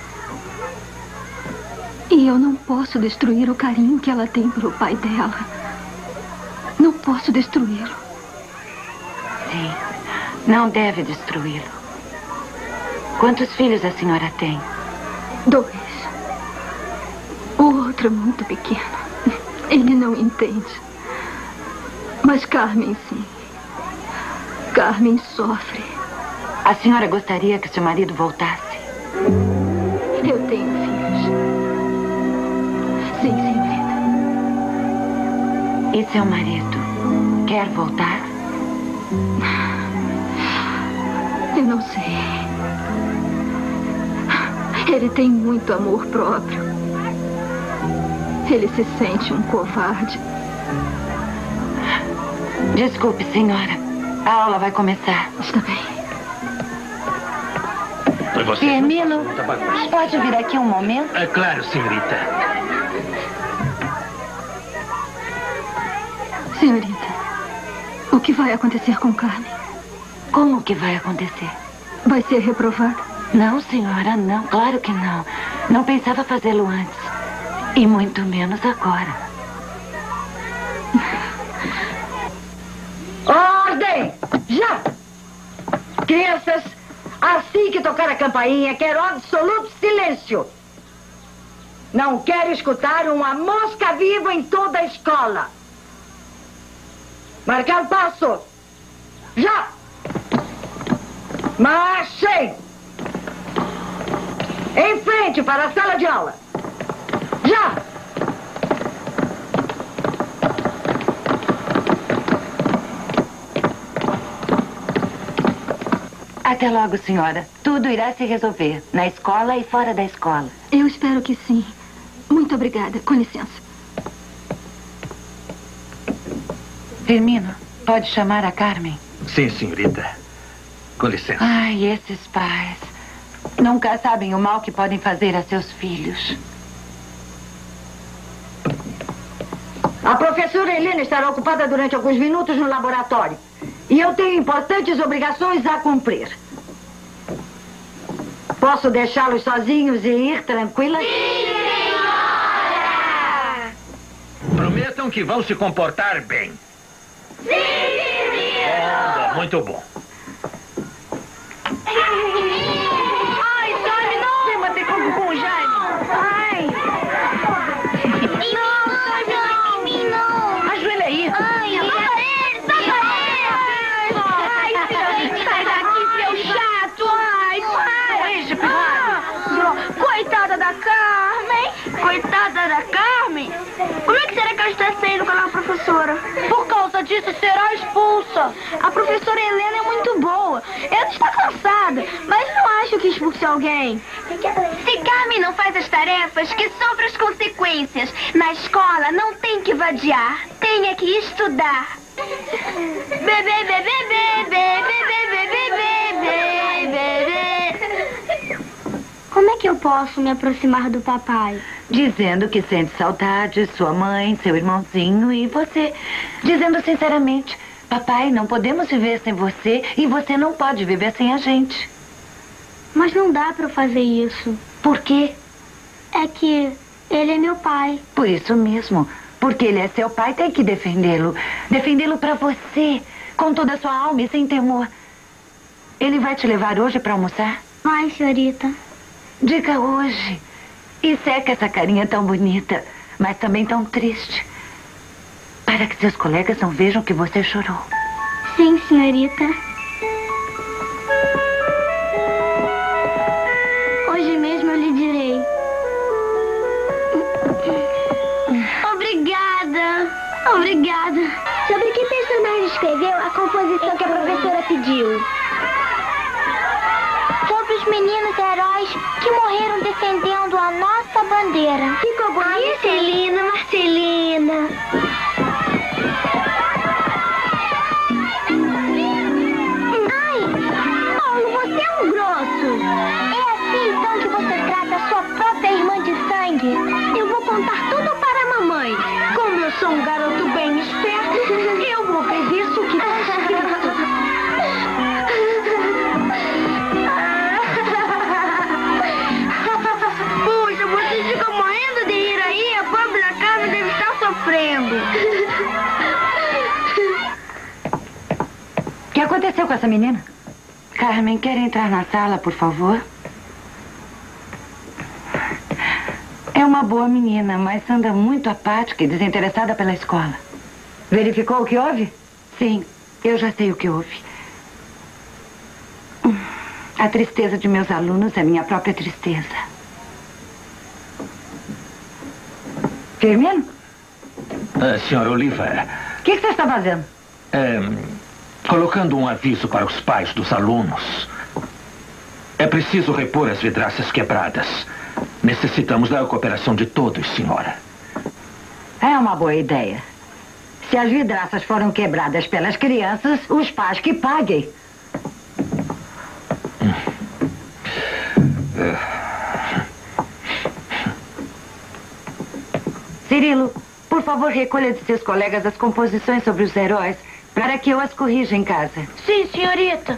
Speaker 11: E eu não posso destruir o carinho que ela tem pelo pai dela. Não posso destruí-lo.
Speaker 2: Sim, não deve destruí-lo. Quantos filhos a senhora tem?
Speaker 11: Dois. O outro é muito pequeno. Ele não entende. Mas Carmen, sim. Carmen sofre.
Speaker 2: A senhora gostaria que seu marido voltasse?
Speaker 11: Eu tenho filhos. Sim, senhorita.
Speaker 2: E seu marido quer voltar?
Speaker 11: Eu não sei. Ele tem muito amor próprio. Ele se sente um covarde.
Speaker 2: Desculpe, senhora. A aula vai começar.
Speaker 11: Está bem.
Speaker 4: Foi você?
Speaker 2: Firmino, pode vir aqui um momento?
Speaker 4: É claro, senhorita.
Speaker 11: Senhorita, o que vai acontecer com Carmen?
Speaker 2: Como que vai acontecer?
Speaker 11: Vai ser reprovada?
Speaker 2: Não, senhora, não. Claro que não. Não pensava fazê-lo antes. E muito menos agora.
Speaker 12: Ordem! Já! Crianças, assim que tocar a campainha, quero absoluto silêncio. Não quero escutar uma mosca viva em toda a escola. Marcar o passo. Já! Marchem! Em frente para a sala de aula. Já!
Speaker 2: Até logo, senhora. Tudo irá se resolver, na escola e fora da escola.
Speaker 11: Eu espero que sim. Muito obrigada. Com licença.
Speaker 2: Firmino, pode chamar a Carmen?
Speaker 4: Sim, senhorita. Com licença.
Speaker 2: Ai, esses pais. Nunca sabem o mal que podem fazer a seus filhos.
Speaker 12: A professora Helena estará ocupada durante alguns minutos no laboratório. E eu tenho importantes obrigações a cumprir. Posso deixá-los sozinhos e ir tranquila?
Speaker 3: Sim, senhora!
Speaker 4: Prometam que vão se comportar bem.
Speaker 3: Sim, senhora!
Speaker 4: Muito bom.
Speaker 3: Ai, Jaime, não! Vem bater com, com o Jaime. Ai! Não, Jaime, não! Em mim, não! Ajoelha aí. Ai, solta ele, solta ele! Ai, filho, sai daqui, seu chato! Ai, pai! Coitada da Carmen! Coitada da Carmen? Como é que será que ela está saindo com a professora? Por causa disso, será expulsa. A professora Helena é muito boa. Ela está cansada, mas não acho que expulse alguém. Se Carmen não faz as tarefas, que sofra as consequências. Na escola não tem que vadiar, tem é que estudar. Bebê, bebê, bebê, bebê, bebê, bebê, bebê. Como é que eu posso me aproximar do papai?
Speaker 2: Dizendo que sente saudade, sua mãe, seu irmãozinho e você. Dizendo sinceramente, papai, não podemos viver sem você e você não pode viver sem a gente.
Speaker 5: Mas não dá pra fazer isso.
Speaker 2: Por quê?
Speaker 5: É que ele é meu pai.
Speaker 2: Por isso mesmo. Porque ele é seu pai, tem que defendê-lo. Defendê-lo pra você, com toda a sua alma e sem temor. Ele vai te levar hoje pra almoçar?
Speaker 5: Vai, senhorita.
Speaker 2: Diga hoje. E seca essa carinha tão bonita, mas também tão triste. Para que seus colegas não vejam que você chorou.
Speaker 5: Sim, senhorita. Hoje mesmo eu lhe direi. Obrigada. Obrigada. Sobre que personagem escreveu a composição que a professora pediu? Sobre os meninos heróis que morreram defendendo a nossa bandeira. Ficou bonito? Marcelina, Marcelina. Ai, Paulo, você é um grosso. É assim então que você trata a sua própria irmã de sangue? Eu vou contar tudo para a mamãe. Como eu sou um garoto bem esperto, eu obedeço o que está escrito. Puxa, vocês ficam morrendo de rir aí. A pobre da Carmen deve estar sofrendo.
Speaker 2: O que aconteceu com essa menina? Carmen, quer entrar na sala, por favor? É uma boa menina, mas anda muito apática e desinteressada pela escola. Verificou o que houve? Sim, eu já sei o que houve. A tristeza de meus alunos é minha própria tristeza. Firmino?
Speaker 4: Uh, senhora Oliva...
Speaker 12: O que, que você está fazendo?
Speaker 4: É, colocando um aviso para os pais dos alunos. É preciso repor as vidraças quebradas. Necessitamos da cooperação de todos, senhora.
Speaker 12: É uma boa ideia. Se as vidraças foram quebradas pelas crianças, os pais que paguem. Cirilo, por favor, recolha de seus colegas as composições sobre os heróis para que eu as corrija em casa.
Speaker 3: Sim, senhorita.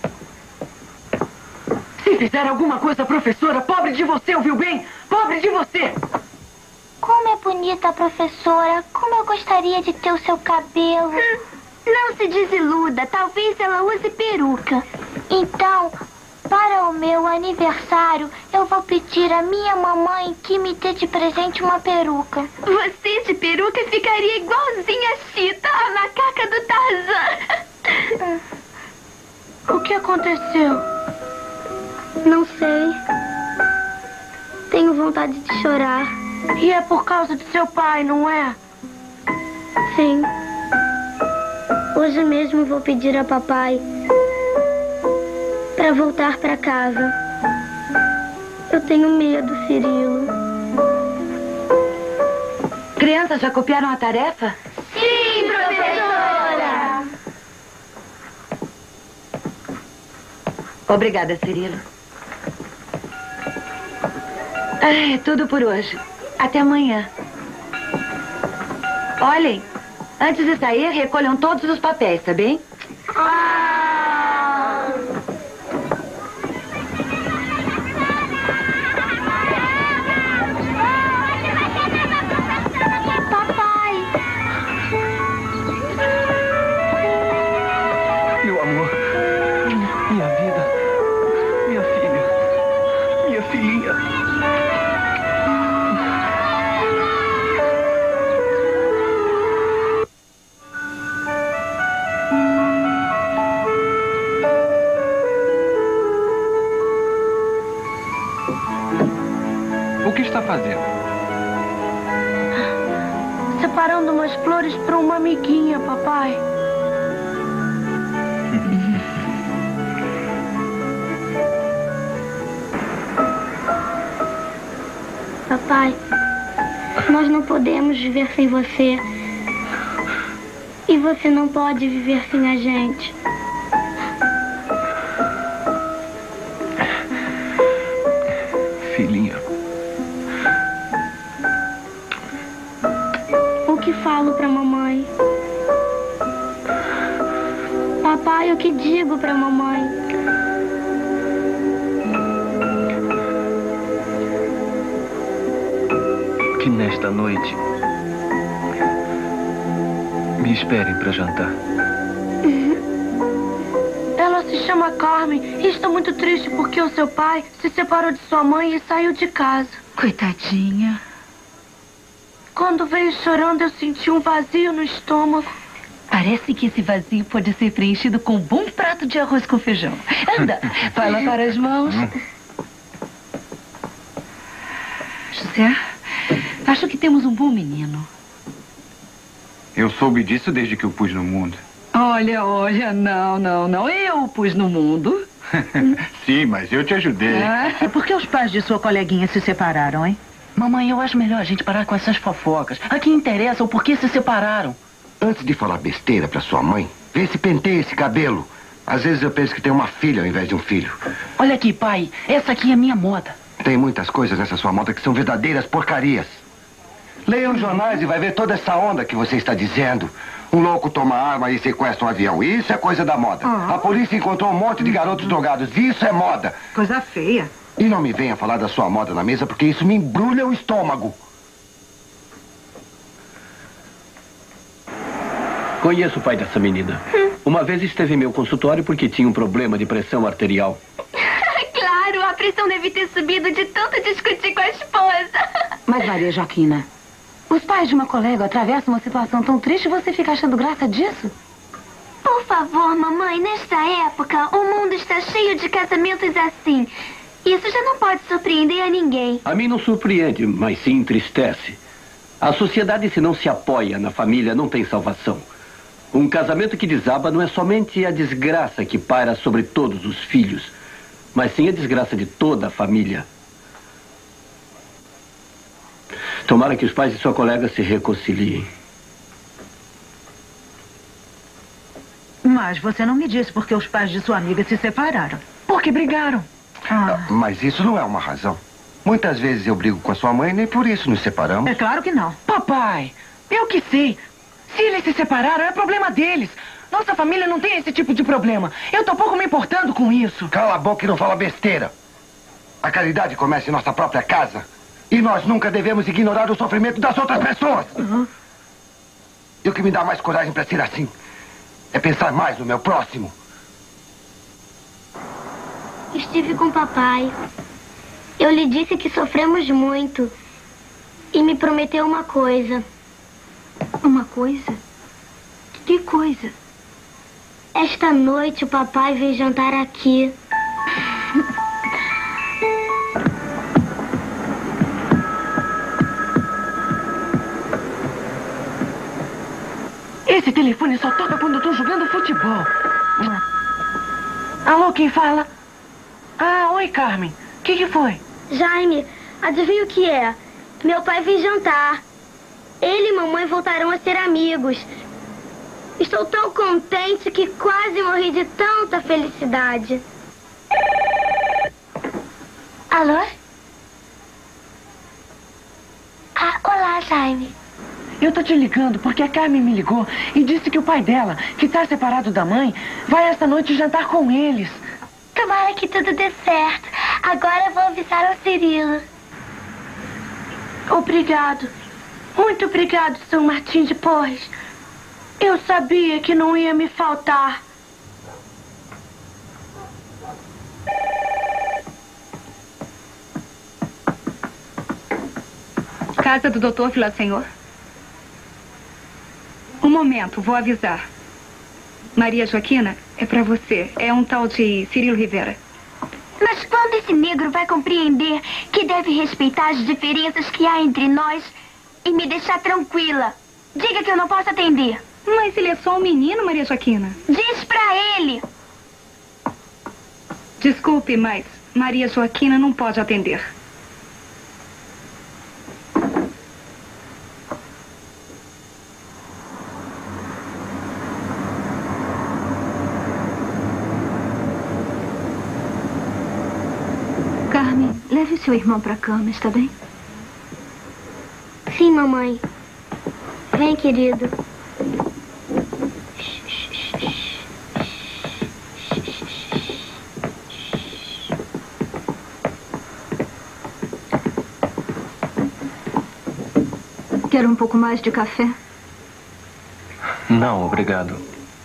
Speaker 6: Se fizer alguma coisa, professora, pobre de você, ouviu bem? Pobre de você!
Speaker 5: Como é bonita a professora. Como eu gostaria de ter o seu cabelo. Hum, não se desiluda. Talvez ela use peruca. Então, para o meu aniversário, eu vou pedir à minha mamãe que me dê de presente uma peruca.
Speaker 11: Você de peruca ficaria igualzinha a Chita, a macaca do Tarzan.
Speaker 3: O que aconteceu?
Speaker 5: Não sei. Tenho vontade de chorar.
Speaker 3: E é por causa de seu pai, não é?
Speaker 5: Sim. Hoje mesmo vou pedir a papai para voltar para casa. Eu tenho medo, Cirilo.
Speaker 2: Crianças, já copiaram a tarefa?
Speaker 5: Sim, professora!
Speaker 2: Obrigada, Cirilo. Ah, é tudo por hoje. Até amanhã. Olhem, antes de sair, recolham todos os papéis, tá bem?
Speaker 5: Ah! Papai!
Speaker 7: Meu amor, minha vida, minha filha, minha filhinha.
Speaker 9: O que está fazendo?
Speaker 3: Separando umas flores para uma amiguinha, papai.
Speaker 5: Papai, nós não podemos viver sem você. E você não pode viver sem a gente.
Speaker 7: Filhinha.
Speaker 5: O que falo pra mamãe? Papai, o que digo pra mamãe?
Speaker 7: Que nesta noite me esperem para jantar.
Speaker 3: Ela se chama Carmen e está muito triste porque o seu pai se separou de sua mãe e saiu de casa.
Speaker 6: Coitadinha.
Speaker 3: Quando veio chorando, eu senti um vazio no estômago.
Speaker 6: Parece que esse vazio pode ser preenchido com um bom prato de arroz com feijão. Anda, vai lavar as mãos. José, acho que temos um bom menino.
Speaker 9: Eu soube disso desde que o pus no mundo.
Speaker 6: Olha, olha, não, não, não. Eu o pus no mundo.
Speaker 9: Sim, mas eu te ajudei.
Speaker 6: Ah, por que os pais de sua coleguinha se separaram, hein?
Speaker 13: Mamãe, eu acho melhor a gente parar com essas fofocas. A quem interessa o porquê se separaram.
Speaker 10: Antes de falar besteira pra sua mãe, vê se penteia esse cabelo. Às vezes eu penso que tem uma filha ao invés de um filho.
Speaker 13: Olha aqui, pai. Essa aqui é minha moda.
Speaker 10: Tem muitas coisas nessa sua moda que são verdadeiras porcarias. Leia os jornais e vai ver toda essa onda que você está dizendo. Um louco toma arma e sequestra um avião. Isso é coisa da moda.
Speaker 12: Ah.
Speaker 10: A polícia encontrou um monte de garotos drogados. Isso é moda.
Speaker 12: Coisa feia.
Speaker 10: E não me venha falar da sua moda na mesa, porque isso me embrulha o estômago.
Speaker 8: Conheço o pai dessa menina. Uma vez esteve em meu consultório porque tinha um problema de pressão arterial.
Speaker 11: Claro, a pressão deve ter subido de tanto discutir com a esposa.
Speaker 12: Mas, Maria Joaquina, os pais de uma colega atravessam uma situação tão triste e você fica achando graça disso?
Speaker 11: Por
Speaker 5: favor, mamãe, nesta época, o mundo está cheio de casamentos assim. Isso já não pode surpreender a ninguém.
Speaker 8: A mim não surpreende, mas sim entristece. A sociedade, se não se apoia na família, não tem salvação. Um casamento que desaba não é somente a desgraça que paira sobre todos os filhos, mas sim a desgraça de toda a família. Tomara que os pais de sua colega se reconciliem.
Speaker 14: Mas você não me disse porque os pais de sua amiga se separaram. Porque brigaram.
Speaker 10: Ah. Mas isso não é uma razão. Muitas vezes eu brigo com a sua mãe e nem por isso nos separamos.
Speaker 14: É claro que não.
Speaker 15: Papai, eu que sei. Se eles se separaram, é problema deles. Nossa família não tem esse tipo de problema. Eu tô pouco me importando com isso.
Speaker 10: Cala a boca e não fala besteira. A caridade começa em nossa própria casa. E nós nunca devemos ignorar o sofrimento das outras pessoas.
Speaker 14: Uhum.
Speaker 10: E o que me dá mais coragem para ser assim é pensar mais no meu próximo.
Speaker 5: Estive com o papai. Eu lhe disse que sofremos muito. E me prometeu uma coisa.
Speaker 11: Uma coisa? Que coisa?
Speaker 5: Esta noite o papai vem jantar aqui.
Speaker 15: Esse telefone só toca quando eu tô jogando futebol. Alô, quem fala? Ah, oi, Carmen. O que que foi?
Speaker 5: Jaime, adivinha o que é? Meu pai vem jantar. Ele e mamãe voltarão a ser amigos. Estou tão contente que quase morri de tanta felicidade. Alô? Ah, olá, Jaime.
Speaker 15: Eu tô te ligando porque a Carmen me ligou e disse que o pai dela, que tá separado da mãe, vai esta noite jantar com eles.
Speaker 5: Tomara que tudo dê certo. Agora eu vou avisar ao Cirilo.
Speaker 3: Obrigado. Muito obrigado, São Martim de Porres. Eu sabia que não ia me faltar.
Speaker 16: Casa do doutor Vilasenhor? Um momento, vou avisar. Maria Joaquina, é pra você. É um tal de Cirilo Rivera.
Speaker 5: Mas quando esse negro vai compreender que deve respeitar as diferenças que há entre nós e me deixar tranquila? Diga que eu não posso atender.
Speaker 16: Mas ele é só um menino, Maria Joaquina.
Speaker 5: Diz pra ele.
Speaker 16: Desculpe, mas Maria Joaquina não pode atender.
Speaker 11: Carmen, leve o seu irmão pra cama, está bem?
Speaker 5: Sim, mamãe. Vem, querido.
Speaker 11: Quer um pouco mais de café?
Speaker 7: Não, obrigado.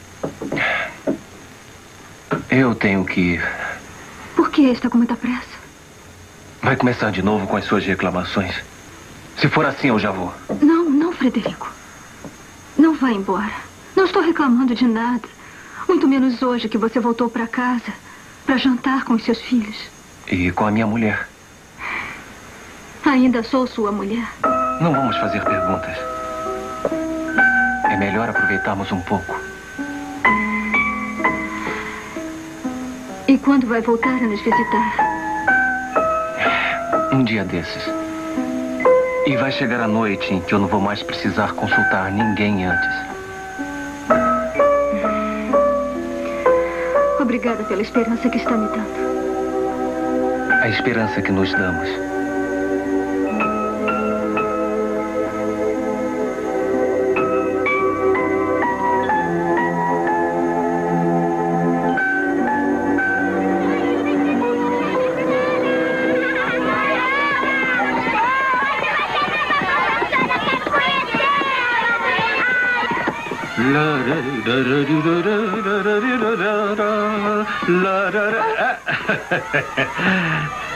Speaker 7: Eu tenho que ir.
Speaker 11: Por que está com muita pressa?
Speaker 7: Vai começar de novo com as suas reclamações. Se for assim, eu já vou.
Speaker 11: Não, não, Frederico. Não vá embora. Não estou reclamando de nada. Muito menos hoje que você voltou para casa para jantar com os seus filhos.
Speaker 7: E com a minha mulher.
Speaker 11: Ainda sou sua mulher.
Speaker 7: Não vamos fazer perguntas. É melhor aproveitarmos um pouco.
Speaker 11: E quando vai voltar a nos visitar?
Speaker 7: Um dia desses. E vai chegar a noite em que eu não vou mais precisar consultar ninguém antes.
Speaker 11: Obrigada pela esperança que está me dando.
Speaker 7: A esperança que nos damos.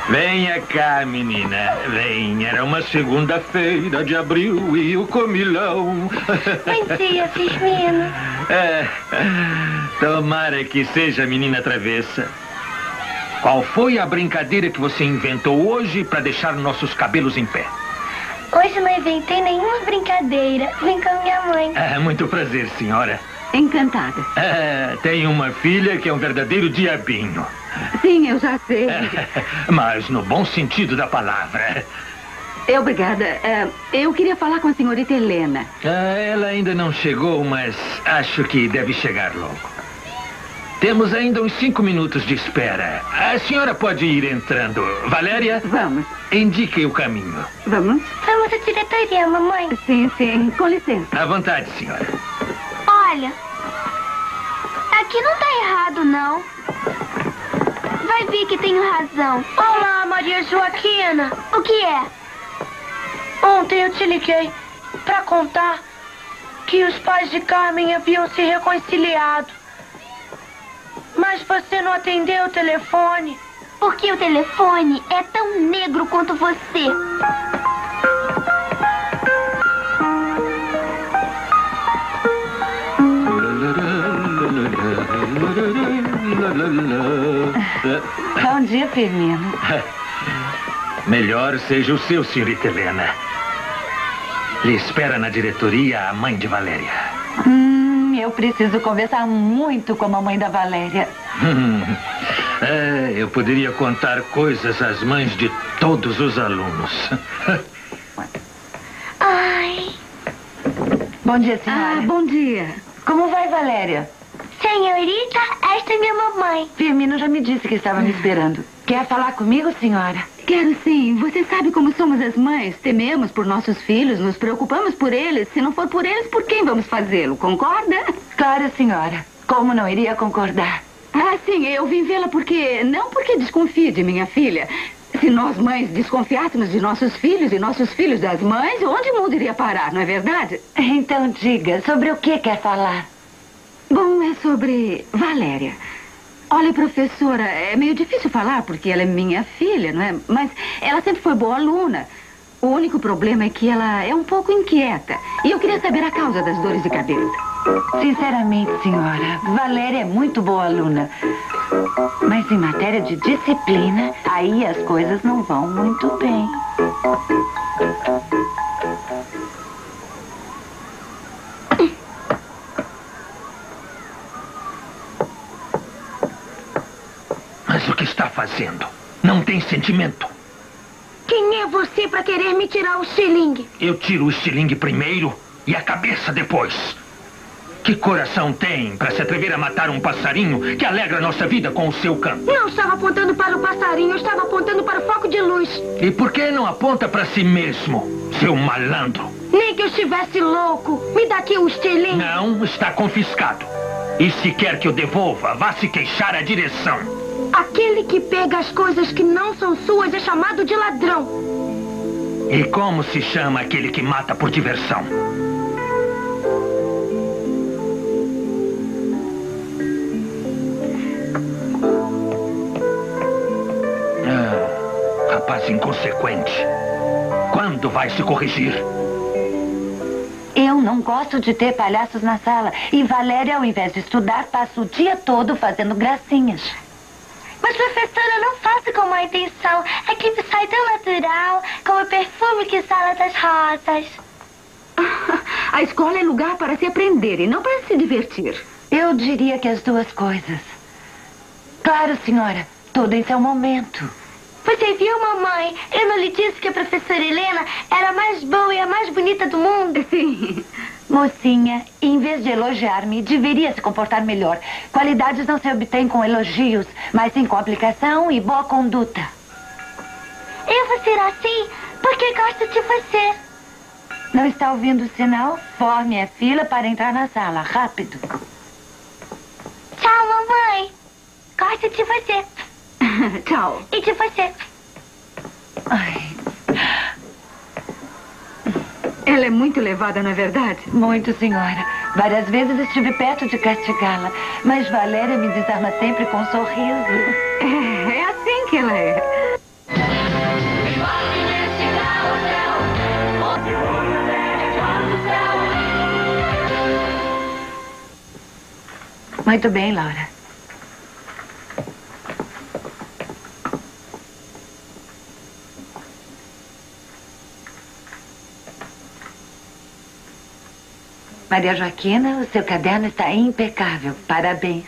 Speaker 4: Venha cá, menina. Venha. Era uma segunda-feira de abril e o comilão.
Speaker 5: Bom dia, Firmino.
Speaker 4: É, tomara que seja a menina travessa. Qual foi a brincadeira que você inventou hoje para deixar nossos cabelos em pé?
Speaker 5: Hoje não inventei nenhuma brincadeira. Vim com a minha mãe.
Speaker 4: É, muito prazer, senhora.
Speaker 6: Encantada.
Speaker 4: É, tenho uma filha que é um verdadeiro diabinho.
Speaker 6: Sim, eu já sei.
Speaker 4: É, mas no bom sentido da palavra.
Speaker 6: É, obrigada. É, eu queria falar com a senhorita Helena.
Speaker 4: É, ela ainda não chegou, mas acho que deve chegar logo. Temos ainda uns cinco minutos de espera. A senhora pode ir entrando. Valéria?
Speaker 6: Vamos.
Speaker 4: Indique o caminho.
Speaker 6: Vamos?
Speaker 5: Vamos à diretoria, mamãe.
Speaker 6: Sim, sim. Com licença.
Speaker 4: À vontade, senhora.
Speaker 5: Olha, aqui não tá errado, não. Vai ver que tenho razão.
Speaker 3: Olá, Maria Joaquina.
Speaker 5: O que é?
Speaker 3: Ontem eu te liguei pra contar que os pais de Carmen haviam se reconciliado. Mas você não atendeu o telefone.
Speaker 5: Porque o telefone é tão negro quanto você.
Speaker 2: Bom dia, Firmino.
Speaker 4: Melhor seja o seu, senhorita Helena. Lhe espera na diretoria a mãe de Valéria.
Speaker 2: Hum, eu preciso conversar muito com a mamãe da Valéria.
Speaker 4: Hum, é, eu poderia contar coisas às mães de todos os alunos.
Speaker 5: Ai.
Speaker 2: Bom dia, senhora.
Speaker 6: Ah, bom dia.
Speaker 2: Como vai, Valéria?
Speaker 5: Senhorita, esta é minha mamãe.
Speaker 2: Firmino já me disse que estava me esperando. Quer falar comigo, senhora?
Speaker 6: Quero sim. Você sabe como somos as mães. Tememos por nossos filhos, nos preocupamos por eles. Se não for por eles, por quem vamos fazê-lo? Concorda?
Speaker 2: Claro, senhora. Como não iria concordar?
Speaker 6: Ah, sim. Eu vim vê-la porque... Não porque desconfie de minha filha. Se nós mães desconfiássemos de nossos filhos e nossos filhos das mães, onde o mundo iria parar, não é verdade?
Speaker 2: Então diga, sobre o que quer falar?
Speaker 6: Bom, é sobre Valéria. Olha, professora, é meio difícil falar porque ela é minha filha, não é? Mas ela sempre foi boa aluna. O único problema é que ela é um pouco inquieta. E eu queria saber a causa das dores de cabeça.
Speaker 2: Sinceramente, senhora, Valéria é muito boa aluna. Mas em matéria de disciplina, aí as coisas não vão muito bem.
Speaker 4: Mas o que está fazendo? Não tem sentimento.
Speaker 3: Quem é você para querer me tirar o estilingue?
Speaker 4: Eu tiro o estilingue primeiro e a cabeça depois. Que coração tem para se atrever a matar um passarinho que alegra nossa vida com o seu canto?
Speaker 3: Não estava apontando para o passarinho, eu estava apontando para o foco de luz.
Speaker 4: E por que não aponta para si mesmo, seu malandro?
Speaker 3: Nem que eu estivesse louco. Me dá aqui o estilingue.
Speaker 4: Não, está confiscado. E se quer que eu devolva, vá se queixar à direção.
Speaker 3: Aquele que pega as coisas que não são suas é chamado de ladrão.
Speaker 4: E como se chama aquele que mata por diversão? Ah, rapaz inconsequente. Quando vai se corrigir?
Speaker 2: Eu não gosto de ter palhaços na sala. E Valéria, ao invés de estudar, passa o dia todo fazendo gracinhas.
Speaker 5: Mas, professora, não faço com má intenção. É que me sai tão natural, como o perfume que exala das rosas.
Speaker 6: A escola é lugar para se aprender e não para se divertir.
Speaker 2: Eu diria que as duas coisas. Claro, senhora. Tudo em seu momento.
Speaker 5: Você viu, mamãe? Eu não lhe disse que a professora Helena era a mais boa e a mais bonita do mundo?
Speaker 2: Sim. Mocinha, em vez de elogiar-me, deveria se comportar melhor. Qualidades não se obtêm com elogios, mas sim com aplicação e boa conduta.
Speaker 5: Eu vou ser assim porque gosto de você.
Speaker 2: Não está ouvindo o sinal? Forme a fila para entrar na sala. Rápido.
Speaker 5: Tchau, mamãe. Gosto de você.
Speaker 6: Tchau.
Speaker 5: E de você.
Speaker 2: Ai.
Speaker 6: Ela é muito levada, não é verdade?
Speaker 2: Muito, senhora. Várias vezes estive perto de castigá-la, mas Valéria me desarma sempre com um sorriso.
Speaker 6: É, é assim que ela é.
Speaker 2: Muito bem, Laura. Maria Joaquina, o seu caderno está impecável. Parabéns.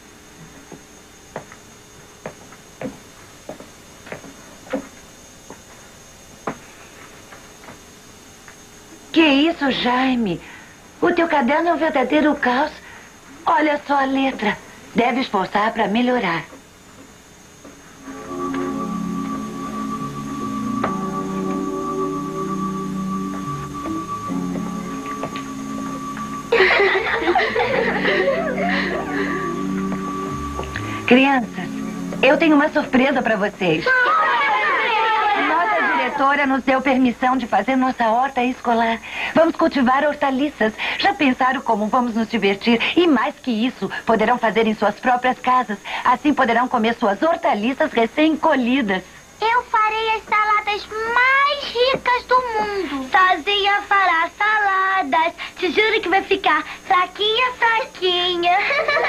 Speaker 2: Que isso, Jaime? O teu caderno é um verdadeiro caos. Olha só a letra. Deve esforçar para melhorar. Crianças, eu tenho uma surpresa para vocês. Nossa diretora nos deu permissão de fazer nossa horta escolar. Vamos cultivar hortaliças. Já pensaram como vamos nos divertir? E mais que isso, poderão fazer em suas próprias casas. Assim poderão comer suas hortaliças recém-colhidas.
Speaker 5: Eu farei as saladas mais ricas do mundo. Sozinha fará saladas. Te juro que vai ficar fraquinha, fraquinha.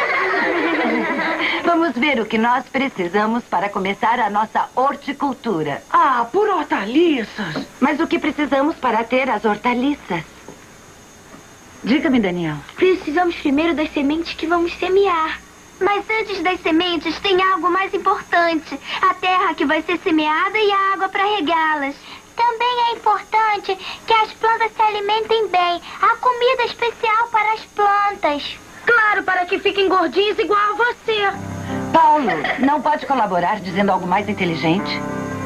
Speaker 2: Vamos ver o que nós precisamos para começar a nossa horticultura.
Speaker 15: Ah, por hortaliças.
Speaker 2: Mas o que precisamos para ter as hortaliças? Diga-me, Daniel.
Speaker 5: Precisamos primeiro das sementes que vamos semear. Mas antes das sementes tem algo mais importante. A terra que vai ser semeada e a água para regá-las. Também é importante que as plantas se alimentem bem. Há comida especial para as plantas.
Speaker 3: Claro, para que fiquem gordinhos igual a você.
Speaker 2: Paulo, não pode colaborar dizendo algo mais inteligente?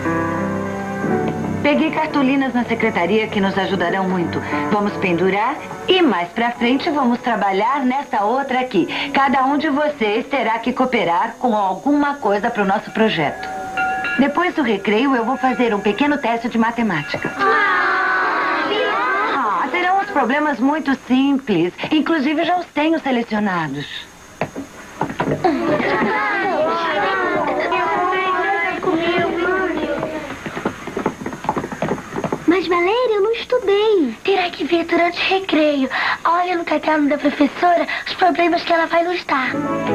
Speaker 2: Peguei cartolinas na secretaria que nos ajudarão muito. Vamos pendurar e mais pra frente vamos trabalhar nessa outra aqui. Cada um de vocês terá que cooperar com alguma coisa para o nosso projeto. Depois do recreio, eu vou fazer um pequeno teste de matemática. Ah, serão uns problemas muito simples. Inclusive, já os tenho selecionados.
Speaker 5: Mas, Valéria, eu não estudei. Terá que ver durante o recreio. Olha no caderno da professora os problemas que ela vai nos dar.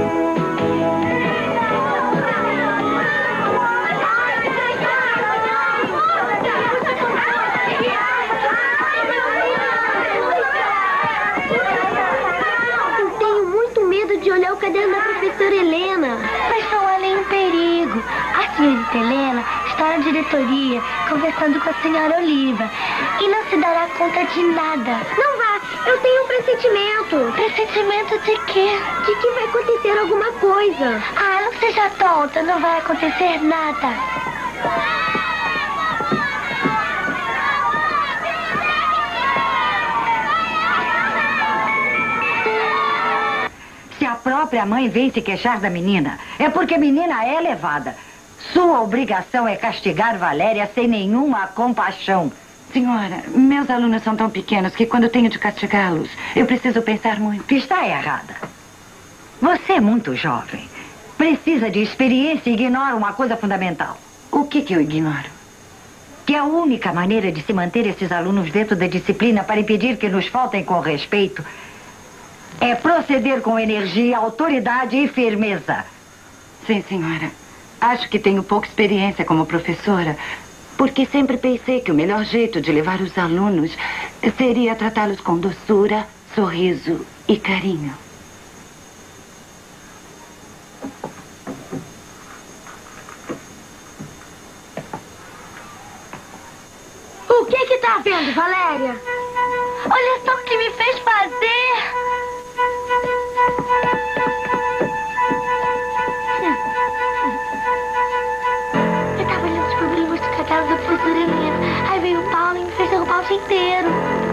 Speaker 5: Eu tenho muito medo de olhar o caderno da professora Helena. Mas não há nenhum perigo. A senhorita Helena está na diretoria conversando com a senhora Oliva e não se dará conta de nada. Não vá, eu tenho um pressentimento. Pressentimento de quê? De que vai acontecer alguma coisa. Ah, não seja tonta, não vai acontecer nada.
Speaker 2: Se a própria mãe vem se queixar da menina, é porque a menina é levada. Sua obrigação é castigar Valéria sem nenhuma compaixão. Senhora, meus alunos são tão pequenos que quando tenho de castigá-los, eu preciso pensar muito. Está errada. Você é muito jovem. Precisa de experiência e ignora uma coisa fundamental. O que que eu ignoro? Que a única maneira de se manter esses alunos dentro da disciplina para impedir que nos faltem com respeito é proceder com energia, autoridade e firmeza. Sim, senhora. Acho que tenho pouca experiência como professora, porque sempre pensei que o melhor jeito de levar os alunos seria tratá-los com doçura, sorriso e carinho.
Speaker 3: O que que tá vendo, Valéria?
Speaker 5: Olha só o que me fez fazer. Eu tava olhando os problemas do catálogo da professora Helena. Aí veio o Paulo e me fez derrubar o dia inteiro.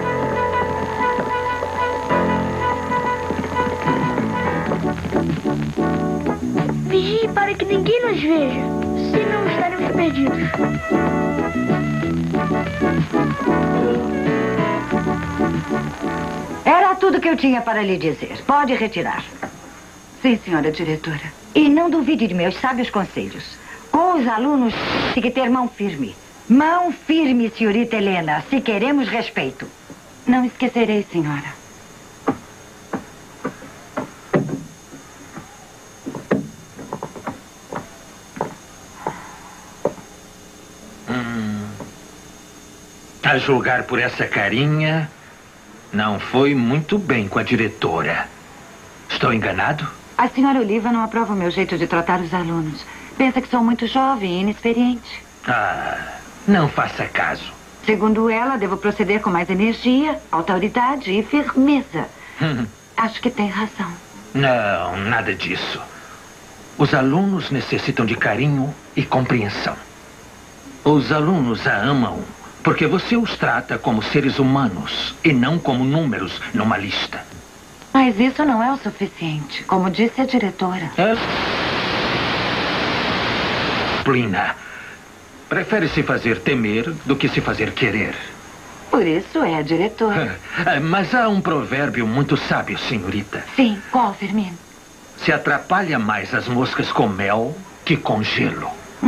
Speaker 5: Vigie para que ninguém nos veja, senão estaremos perdidos.
Speaker 2: Era tudo que eu tinha para lhe dizer. Pode retirar. Sim, senhora diretora. E não duvide de meus sábios conselhos. Com os alunos, tem que ter mão firme. Mão firme, senhorita Helena, se queremos respeito. Não esquecerei, senhora.
Speaker 4: A julgar por essa carinha, não foi muito bem com a diretora. Estou enganado?
Speaker 2: A senhora Oliva não aprova o meu jeito de tratar os alunos. Pensa que sou muito jovem e inexperiente.
Speaker 4: Ah, não faça caso.
Speaker 2: Segundo ela, devo proceder com mais energia, autoridade e firmeza. Acho que tem razão.
Speaker 4: Não, nada disso. Os alunos necessitam de carinho e compreensão. Os alunos a amam porque você os trata como seres humanos e não como números numa lista.
Speaker 2: Mas isso não é o suficiente, como disse a diretora.
Speaker 4: É... Disciplina. Prefere se fazer temer do que se fazer querer.
Speaker 2: Por isso é a diretora.
Speaker 4: Mas há um provérbio muito sábio, senhorita.
Speaker 2: Sim, qual, Firmino?
Speaker 4: Se atrapalha mais as moscas com mel que com gelo.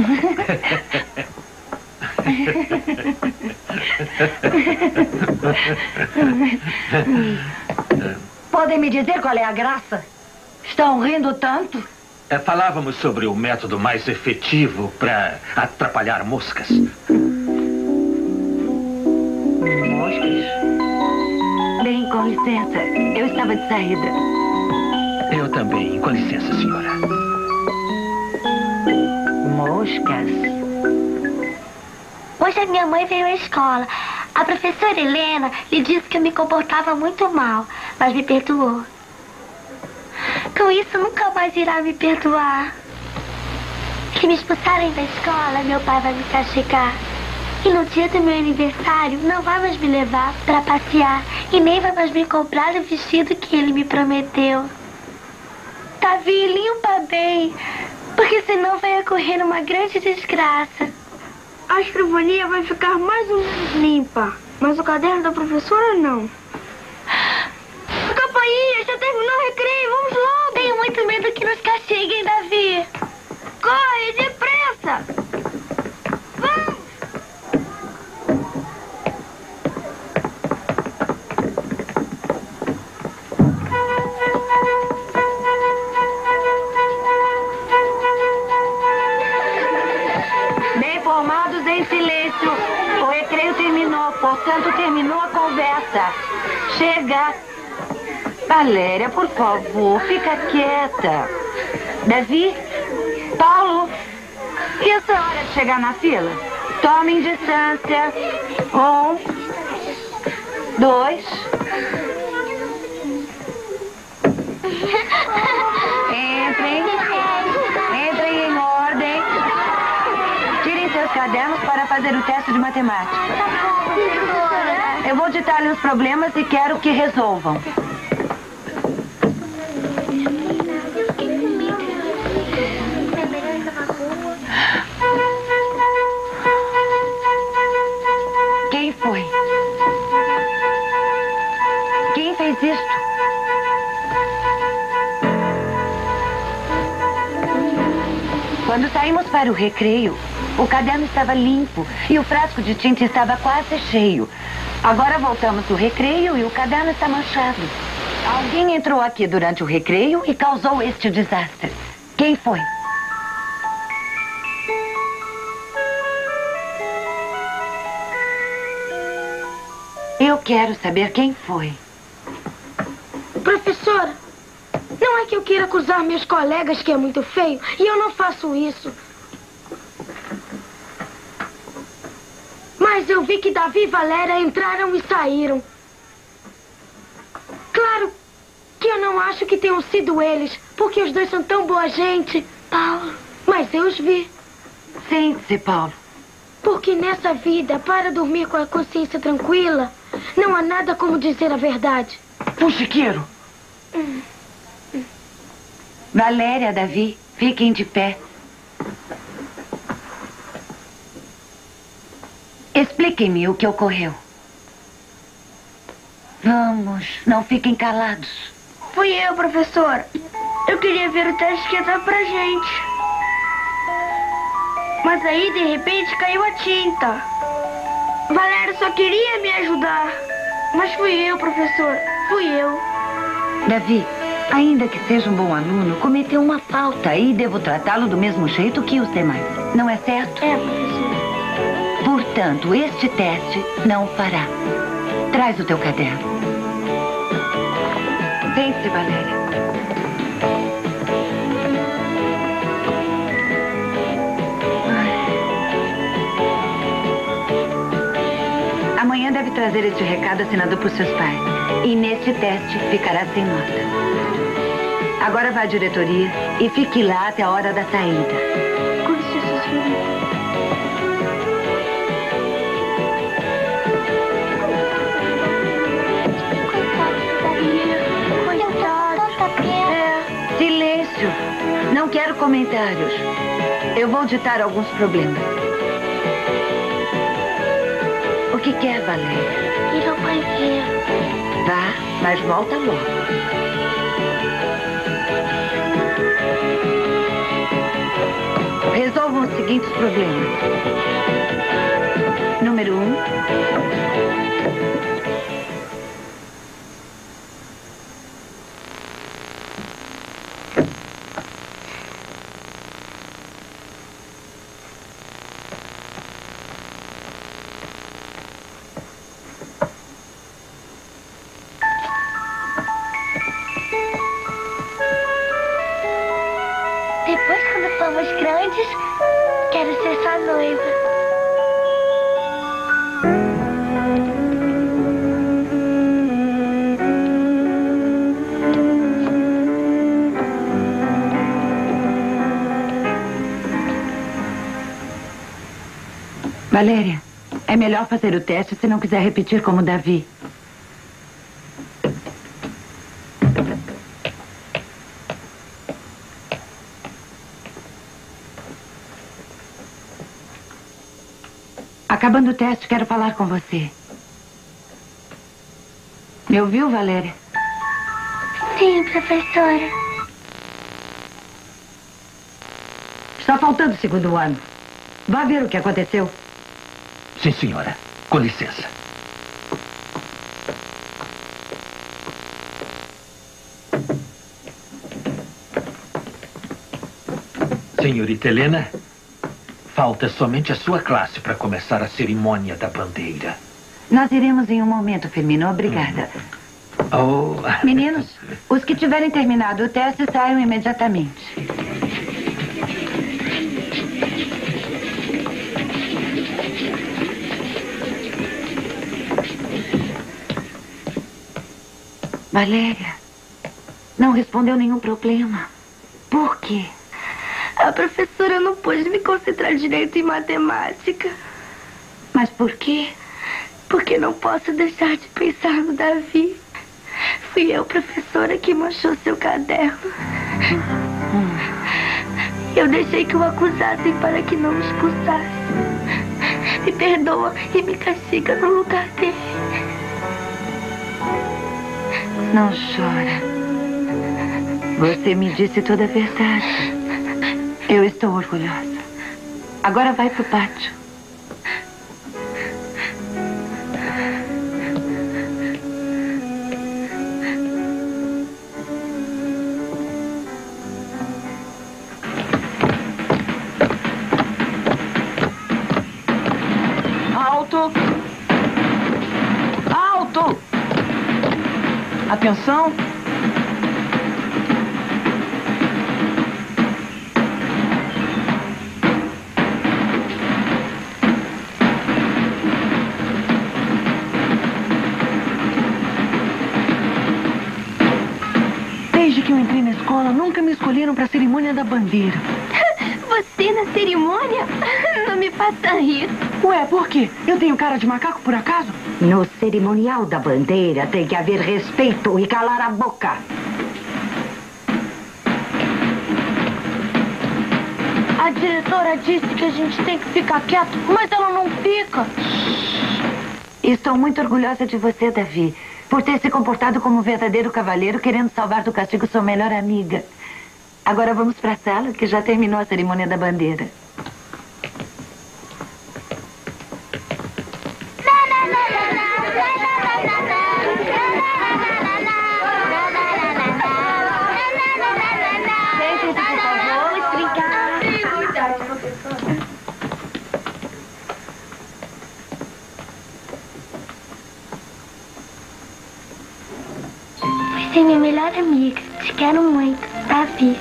Speaker 12: Podem me dizer qual é a graça? Estão rindo tanto?
Speaker 4: É, falávamos sobre o método mais efetivo para atrapalhar moscas.
Speaker 2: Moscas? Bem, com licença. Eu estava de saída.
Speaker 4: Eu também. Com licença, senhora.
Speaker 2: Moscas?
Speaker 5: Hoje a minha mãe veio à escola. A professora Helena lhe disse que eu me comportava muito mal, mas me perdoou. Com isso, nunca mais irá me perdoar. Se me expulsarem da escola, meu pai vai me castigar. E no dia do meu aniversário, não vai mais me levar para passear e nem vai mais me comprar o vestido que ele me prometeu. Davi, limpa bem, porque senão vai ocorrer uma grande desgraça.
Speaker 3: A escrivania vai ficar mais ou menos limpa, mas o caderno da professora não. A campainha, já terminou o recreio, vamos logo!
Speaker 5: Tenho muito medo que nos castiguem, Davi.
Speaker 3: Corre, depressa! Vamos!
Speaker 2: Bem formados em silêncio. O recreio terminou, portanto terminou a conversa. Chega! Valéria, por favor, fica quieta. Davi? Paulo? E essa hora de chegar na fila? Tomem distância. Um. Dois. Entrem. Entrem em ordem. Tirem seus cadernos para fazer o teste de matemática. Eu vou ditar-lhe os problemas e quero que resolvam. Quem foi? Quem fez isto? Quando saímos para o recreio, o caderno estava limpo e o frasco de tinta estava quase cheio. Agora voltamos do recreio e o caderno está manchado. Alguém entrou aqui durante o recreio e causou este desastre. Quem foi? Eu quero saber quem foi.
Speaker 3: Professora, não é que eu queira acusar meus colegas que é muito feio, e eu não faço isso. Mas eu vi que Davi e Valéria entraram e saíram. Claro que eu não acho que tenham sido eles, porque os dois são tão boa gente, Paulo. Mas eu os vi.
Speaker 2: Sente-se, Paulo.
Speaker 3: Porque nessa vida, para dormir com a consciência tranquila, não há nada como dizer a verdade.
Speaker 15: Fuxiqueiro!
Speaker 3: Hum.
Speaker 2: Valéria, Davi, fiquem de pé. Expliquem-me o que ocorreu. Vamos, não fiquem calados.
Speaker 3: Fui eu, professora. Eu queria ver o teste que ia dar pra gente. Mas aí, de repente, caiu a tinta. Valéria só queria me ajudar. Mas fui eu, professor. Fui eu.
Speaker 2: Davi, ainda que seja um bom aluno, cometeu uma falta e devo tratá-lo do mesmo jeito que os demais. Não é certo?
Speaker 3: É, professor.
Speaker 2: Por entanto, este teste não o fará. Traz o teu caderno. Vem-se, Valéria. Amanhã deve trazer este recado assinado por seus pais. E neste teste ficará sem nota. Agora vá à diretoria e fique lá até a hora da saída.
Speaker 5: Com licença, senhorita.
Speaker 2: É, silêncio. Não quero comentários. Eu vou ditar alguns problemas. O que quer, Valéria?
Speaker 5: Ir ao banheiro.
Speaker 2: Vá, mas volta logo. Resolvam os seguintes problemas. Número um.
Speaker 5: Depois, quando formos grandes, quero ser sua noiva.
Speaker 2: Valéria, é melhor fazer o teste se não quiser repetir como Davi. Acabando o teste, quero falar com você. Me ouviu, Valéria?
Speaker 5: Sim, professora.
Speaker 2: Está faltando o segundo ano. Vá ver o que aconteceu.
Speaker 4: Sim, senhora. Com licença. Senhorita Helena, falta somente a sua classe para começar a cerimônia da bandeira.
Speaker 2: Nós iremos em um momento, Firmino. Obrigada.
Speaker 4: Oh.
Speaker 2: Meninos, os que tiverem terminado o teste saiam imediatamente. Valéria, não respondeu nenhum problema. Por quê?
Speaker 3: A professora não pôde me concentrar direito em matemática.
Speaker 2: Mas por quê?
Speaker 3: Porque não posso deixar de pensar no Davi. Fui eu, professora, que manchou seu caderno.
Speaker 2: Hum.
Speaker 3: Eu deixei que o acusassem para que não o expulsasse. Me perdoa e me castiga no lugar dele.
Speaker 2: Não chora. Você me disse toda a verdade. Eu estou orgulhosa. Agora vai pro pátio.
Speaker 15: Alto! Alto! Atenção! Desde que eu entrei na escola, nunca me escolheram para a cerimônia da bandeira.
Speaker 3: Você na cerimônia? Não me faça rir.
Speaker 15: Ué, por quê? Eu tenho cara de macaco, por acaso?
Speaker 12: No cerimonial da bandeira tem que haver respeito e calar a boca.
Speaker 3: A diretora disse que a gente tem que ficar quieto, mas ela não fica.
Speaker 2: Estou muito orgulhosa de você, Davi, por ter se comportado como um verdadeiro cavalheiro, querendo salvar do castigo sua melhor amiga. Agora vamos para a sala, que já terminou a cerimônia da bandeira.
Speaker 5: Você é minha melhor amiga. Te quero muito, Davi.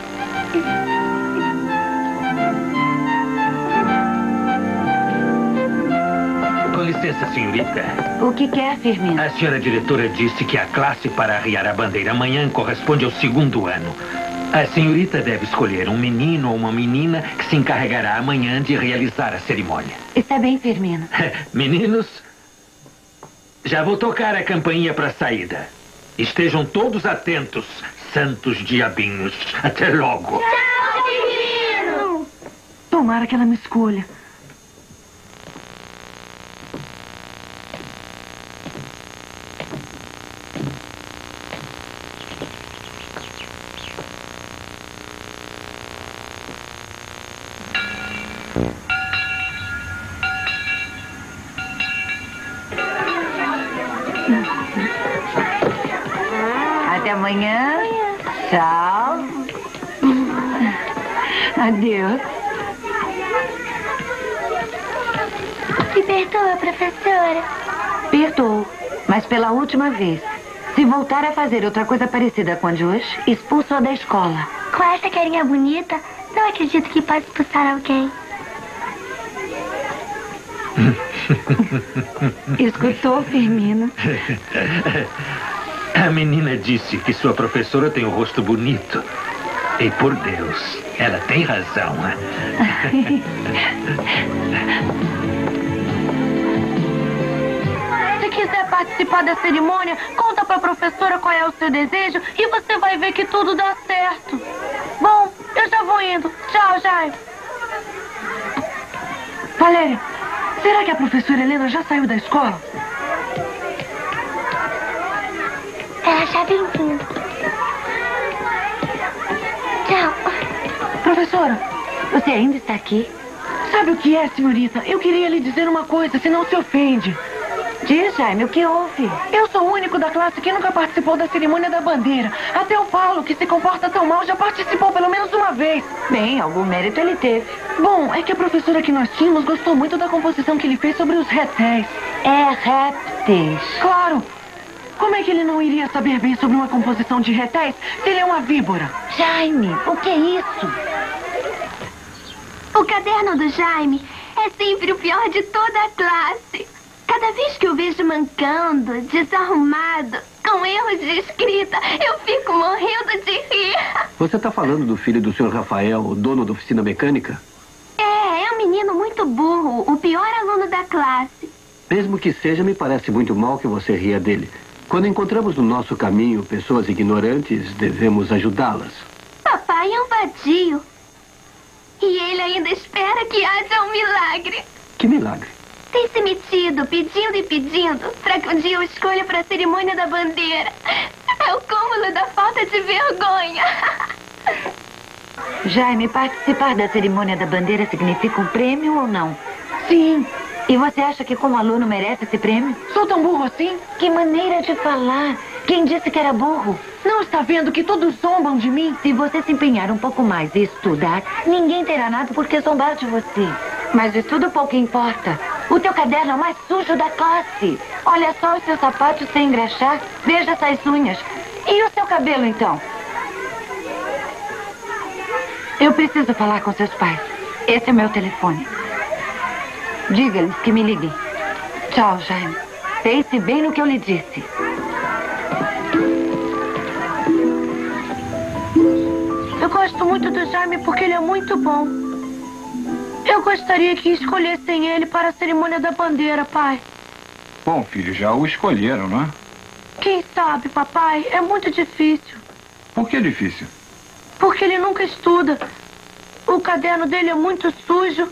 Speaker 4: Com licença, senhorita.
Speaker 2: O que quer, Firmino?
Speaker 4: A senhora diretora disse que a classe para arriar a bandeira amanhã corresponde ao segundo ano. A senhorita deve escolher um menino ou uma menina que se encarregará amanhã de realizar a cerimônia.
Speaker 2: Está bem, Firmino.
Speaker 4: Meninos, já vou tocar a campainha para a saída. Estejam todos atentos, santos diabinhos. Até logo.
Speaker 3: Tchau, Firmino!
Speaker 15: Tomara que ela me escolha.
Speaker 2: Até amanhã. Tchau. Adeus.
Speaker 5: Me perdoa, professora.
Speaker 2: Perdoo, mas pela última vez. Se voltar a fazer outra coisa parecida com a de hoje, expulso-a da escola.
Speaker 5: Com essa carinha bonita, não acredito que possa expulsar alguém.
Speaker 2: Escutou, Firmino?
Speaker 4: A menina disse que sua professora tem o rosto bonito. E por Deus, ela tem razão, né?
Speaker 3: Se quiser participar da cerimônia, conta pra professora qual é o seu desejo e você vai ver que tudo dá certo. Bom, eu já vou indo. Tchau, Jaime.
Speaker 15: Valéria, será que a professora Helena já saiu da escola?
Speaker 5: Ela já vem vindo. Tchau.
Speaker 2: Professora, você ainda está aqui?
Speaker 15: Sabe o que é, senhorita? Eu queria lhe dizer uma coisa, senão se ofende.
Speaker 2: Diz, Jaime, o que houve?
Speaker 15: Eu sou o único da classe que nunca participou da cerimônia da bandeira. Até o Paulo, que se comporta tão mal, já participou pelo menos uma vez.
Speaker 2: Bem, algum mérito ele teve.
Speaker 15: Bom, é que a professora que nós tínhamos gostou muito da composição que ele fez sobre os répteis.
Speaker 2: É, répteis.
Speaker 15: Claro. Como é que ele não iria saber bem sobre uma composição de répteis se ele é uma víbora?
Speaker 2: Jaime, o que é isso?
Speaker 5: O caderno do Jaime é sempre o pior de toda a classe. Cada vez que eu vejo mancando, desarrumado, com erros de escrita, eu fico morrendo de rir.
Speaker 8: Você está falando do filho do senhor Rafael, o dono da oficina mecânica?
Speaker 5: É, é um menino muito burro, o pior aluno da classe.
Speaker 8: Mesmo que seja, me parece muito mal que você ria dele. Quando encontramos no nosso caminho pessoas ignorantes, devemos ajudá-las.
Speaker 5: Papai é um vadio. E ele ainda espera que haja um milagre.
Speaker 8: Que milagre?
Speaker 5: Tem se metido, pedindo e pedindo, para que um dia eu escolha para a cerimônia da bandeira. É o cúmulo da falta de vergonha.
Speaker 2: Jaime, participar da cerimônia da bandeira significa um prêmio ou não?
Speaker 15: Sim.
Speaker 2: E você acha que como aluno merece esse prêmio?
Speaker 15: Sou tão burro assim?
Speaker 2: Que maneira de falar. Quem disse que era burro?
Speaker 15: Não está vendo que todos zombam de mim?
Speaker 2: Se você se empenhar um pouco mais e estudar, ninguém terá nada por que zombar de você. Mas o estudo pouco importa. O teu caderno é o mais sujo da classe. Olha só os seus sapatos sem engraxar. Veja essas unhas. E o seu cabelo, então? Eu preciso falar com seus pais. Esse é meu telefone. Diga-lhes que me liguem. Tchau, Jaime. Pense bem no que eu lhe disse.
Speaker 3: Eu gosto muito do Jaime porque ele é muito bom. Eu gostaria que escolhessem ele para a cerimônia da bandeira, pai.
Speaker 9: Bom, filho, já o escolheram, não é?
Speaker 3: Quem sabe, papai? É muito difícil.
Speaker 9: Por que difícil?
Speaker 3: Porque ele nunca estuda. O caderno dele é muito sujo.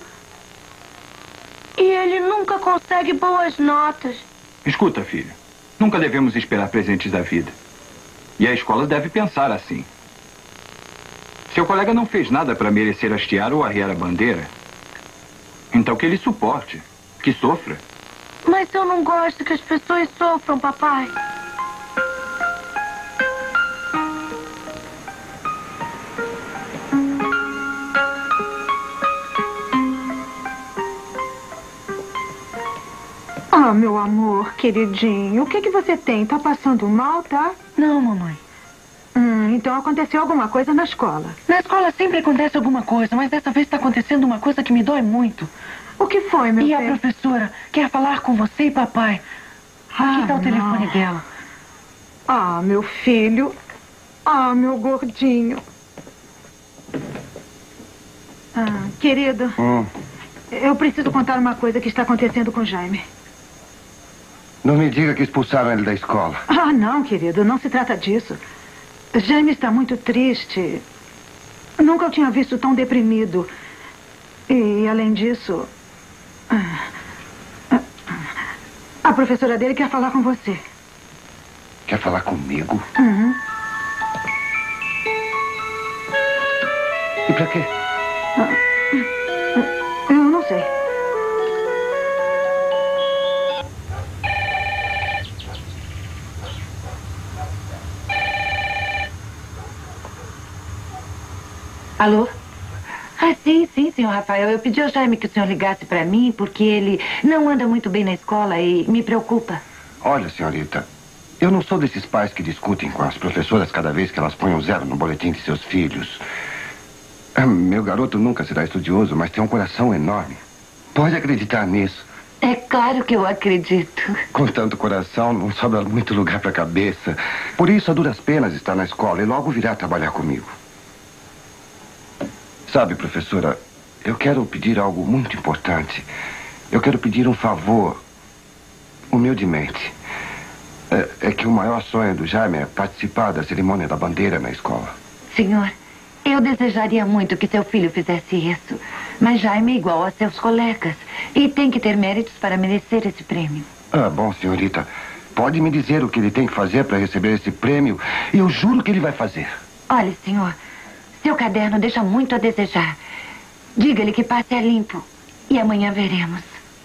Speaker 3: E ele nunca consegue boas notas.
Speaker 9: Escuta, filho. Nunca devemos esperar presentes da vida. E a escola deve pensar assim. Seu colega não fez nada para merecer hastear ou arriar a bandeira. Então que ele suporte, que sofra.
Speaker 3: Mas eu não gosto que as pessoas sofram, papai.
Speaker 14: Ah, meu amor, queridinho, o que que você tem? Tá passando mal, tá?
Speaker 15: Não, mamãe.
Speaker 14: então aconteceu alguma coisa na escola.
Speaker 15: Na escola sempre acontece alguma coisa, mas dessa vez está acontecendo uma coisa que me dói muito.
Speaker 14: O que foi, meu
Speaker 15: E
Speaker 14: filho?
Speaker 15: a professora quer falar com você e papai.
Speaker 14: Ah,
Speaker 15: Aqui está o
Speaker 14: não.
Speaker 15: telefone dela.
Speaker 14: Ah, meu filho. Ah, meu gordinho. Ah, querido,
Speaker 10: Hum.
Speaker 14: eu preciso contar uma coisa que está acontecendo com o Jaime.
Speaker 10: Não me diga que expulsaram ele da escola.
Speaker 14: Ah, não, querido, não se trata disso. Jaime está muito triste. Nunca o tinha visto tão deprimido. E, além disso, a professora dele quer falar com você.
Speaker 10: Quer falar comigo?
Speaker 14: Uhum.
Speaker 10: E pra quê?
Speaker 14: Eu não sei.
Speaker 2: Alô? Ah, sim, sim, senhor Rafael. Eu pedi ao Jaime que o senhor ligasse para mim porque ele não anda muito bem na escola e me preocupa.
Speaker 10: Olha, senhorita, eu não sou desses pais que discutem com as professoras cada vez que elas põem um zero no boletim de seus filhos. Meu garoto nunca será estudioso, mas tem um coração enorme. Pode acreditar nisso.
Speaker 2: É claro que eu acredito.
Speaker 10: Com tanto coração, não sobra muito lugar para a cabeça. Por isso, a duras penas está na escola e logo virá trabalhar comigo. Sabe, professora, eu quero pedir algo muito importante. Eu quero pedir um favor, humildemente. É, é que o maior sonho do Jaime é participar da cerimônia da bandeira na escola.
Speaker 2: Senhor, eu desejaria muito que seu filho fizesse isso. Mas Jaime é igual a seus colegas e tem que ter méritos para merecer esse prêmio.
Speaker 10: Ah, bom, senhorita. Pode me dizer o que ele tem que fazer para receber esse prêmio? E eu juro que ele vai fazer.
Speaker 2: Olha, senhor, seu caderno deixa muito a desejar. Diga-lhe que passe a limpo e amanhã veremos.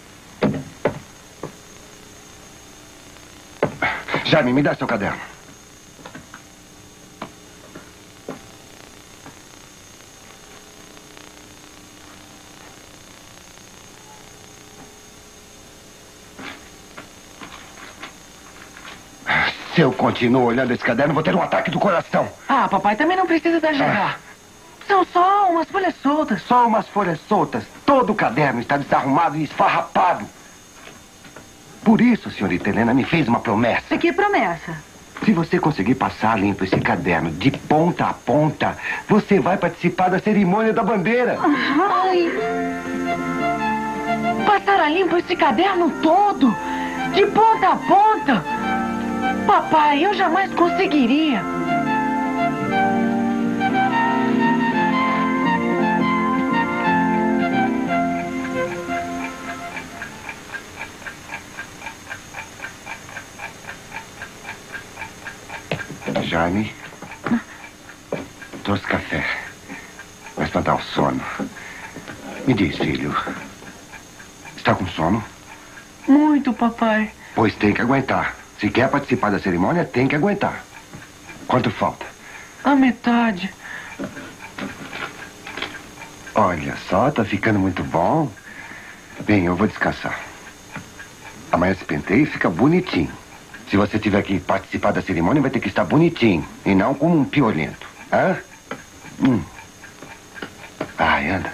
Speaker 10: Jaime, me dá seu caderno. Se eu continuo olhando esse caderno, vou ter um ataque do coração.
Speaker 15: Ah, papai, também não precisa exagerar. São só umas folhas soltas.
Speaker 10: Só umas folhas soltas. Todo o caderno está desarrumado e esfarrapado. Por isso, senhorita Helena me fez uma promessa.
Speaker 14: Que promessa?
Speaker 10: Se você conseguir passar limpo esse caderno de ponta a ponta, você vai participar da cerimônia da bandeira.
Speaker 15: Ai. Passar a limpo esse caderno todo, de ponta a ponta. Papai, eu jamais conseguiria.
Speaker 10: Jaime, trouxe café. Vai espantar o sono. Me diz, filho, está com sono?
Speaker 15: Muito, papai.
Speaker 10: Pois tem que aguentar. Se quer participar da cerimônia, tem que aguentar. Quanto falta?
Speaker 15: A metade.
Speaker 10: Olha só, tá ficando muito bom. Bem, eu vou descansar. Amanhã se penteia e fica bonitinho. Se você tiver que participar da cerimônia, vai ter que estar bonitinho. E não como um piolento. Hã? Hum. Ai, anda.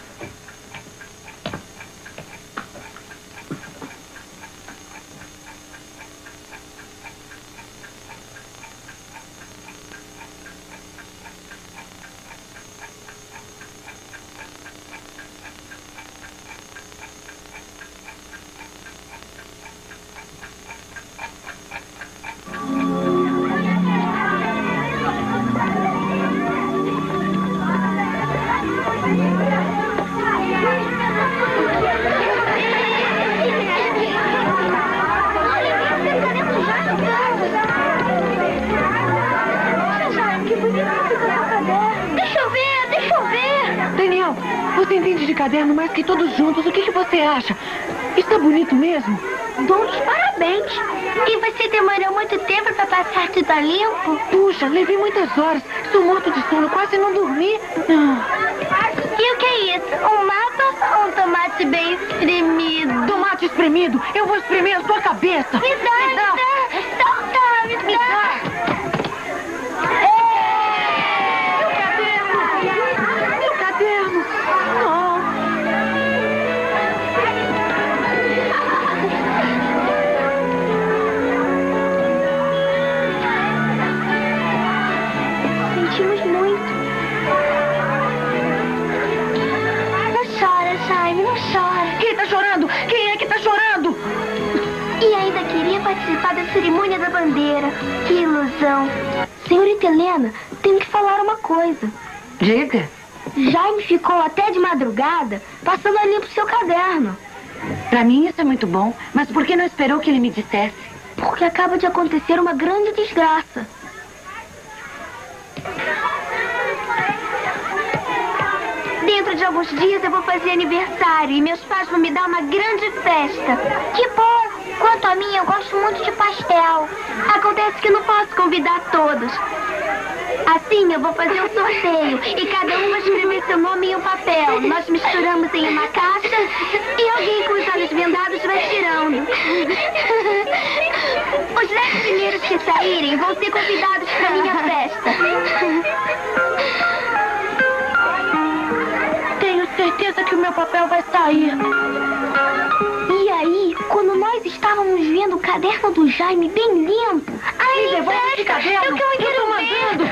Speaker 15: Você entende de caderno mais que todos juntos. O que, que você acha? Está bonito mesmo?
Speaker 5: Dou os parabéns. E você demorou muito tempo para passar tudo a limpo?
Speaker 15: Puxa, levei muitas horas. Estou morto de sono, quase não dormi.
Speaker 5: Ah. E o que é isso? Um mapa ou um tomate bem espremido?
Speaker 15: Tomate espremido? Eu vou espremer a sua cabeça.
Speaker 5: Me dá, me dá. Me dá, me dá. Me dá. sentimos muito. Não chora, Jaime, não chora.
Speaker 15: Quem tá chorando? Quem é que tá chorando?
Speaker 5: E ainda queria participar da cerimônia da bandeira. Que ilusão. Senhorita Helena, tenho que falar uma coisa.
Speaker 2: Diga.
Speaker 5: Jaime ficou até de madrugada passando a limpo seu caderno.
Speaker 2: Pra mim isso é muito bom, mas por que não esperou que ele me dissesse?
Speaker 5: Porque acaba de acontecer uma grande desgraça. Dentro de alguns dias eu vou fazer aniversário e meus pais vão me dar uma grande festa. Que bom! Quanto a mim, eu gosto muito de pastel. Acontece que não posso convidar todos. Assim, eu vou fazer um sorteio e cada um vai escrever seu nome em um papel. Nós misturamos em uma caixa e alguém com os olhos vendados vai tirando. Os dez primeiros que saírem vão ser convidados para minha festa.
Speaker 15: Tenho certeza que o meu papel vai sair.
Speaker 5: E aí, quando nós estávamos vendo o caderno do Jaime bem limpo... Ai,
Speaker 15: me devolve esse caderno!
Speaker 5: Eu que eu quero
Speaker 15: mandando!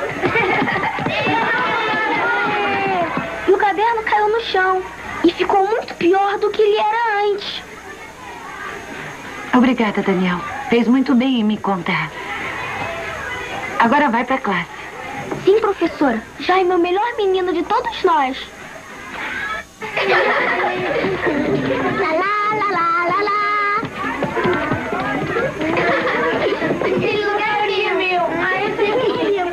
Speaker 5: E o caderno caiu no chão. E ficou muito pior do que ele era antes.
Speaker 2: Obrigada, Daniel. Fez muito bem em me contar. Agora vai pra classe.
Speaker 5: Sim, professora. Jaime é o melhor menino de todos nós. Lá, lá, lá, lá, lá, lá. Esse lugar é meu. Ah, esse é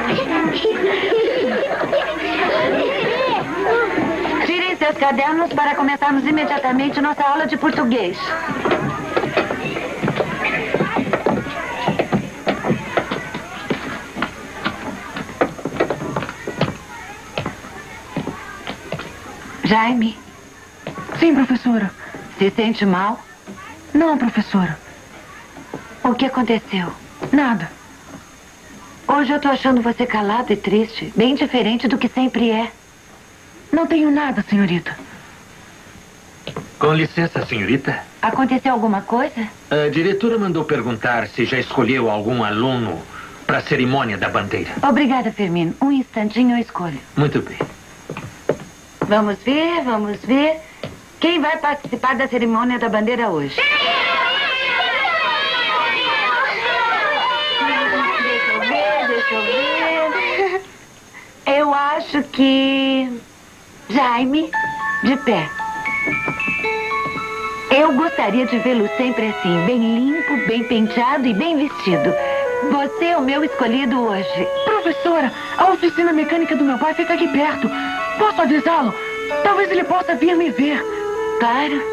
Speaker 5: meu.
Speaker 2: Tirem seus cadernos para começarmos imediatamente nossa aula de português. Jaime?
Speaker 15: Sim, professora.
Speaker 2: Se sente mal?
Speaker 15: Não, professora.
Speaker 2: O que aconteceu?
Speaker 15: Nada.
Speaker 2: Hoje eu tô achando você calado e triste. Bem diferente do que sempre é.
Speaker 15: Não tenho nada, senhorita.
Speaker 4: Com licença, senhorita.
Speaker 2: Aconteceu alguma coisa?
Speaker 4: A diretora mandou perguntar se já escolheu algum aluno para a cerimônia da bandeira.
Speaker 2: Obrigada, Firmino. Um instantinho eu escolho.
Speaker 4: Muito bem.
Speaker 2: Vamos ver, vamos ver. Quem vai participar da cerimônia da bandeira hoje? Deixa eu ver, deixa eu ver. Eu acho que... Jaime, de pé. Eu gostaria de vê-lo sempre assim, bem limpo, bem penteado e bem vestido. Você é o meu escolhido hoje.
Speaker 15: Professora, a oficina mecânica do meu pai fica aqui perto. Posso avisá-lo? Talvez ele possa vir me ver.
Speaker 2: Claro.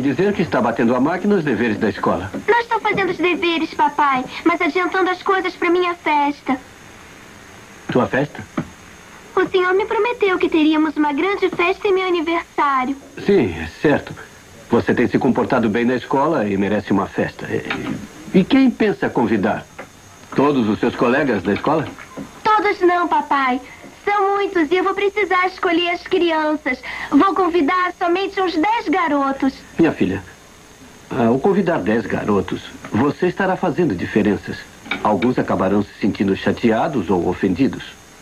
Speaker 8: dizer que está batendo a máquina nos deveres da escola.
Speaker 5: Não estou fazendo os deveres, papai, mas adiantando as coisas para minha festa.
Speaker 8: Tua festa?
Speaker 5: O senhor me prometeu que teríamos uma grande festa em meu aniversário.
Speaker 8: Sim, é certo. Você tem se comportado bem na escola e merece uma festa. E quem pensa convidar? Todos os seus colegas da escola?
Speaker 5: Todos não, papai. São muitos e eu vou precisar escolher as crianças. Vou convidar somente uns dez garotos.
Speaker 8: Minha filha, ao convidar dez garotos, você estará fazendo diferenças. Alguns acabarão se sentindo chateados ou ofendidos.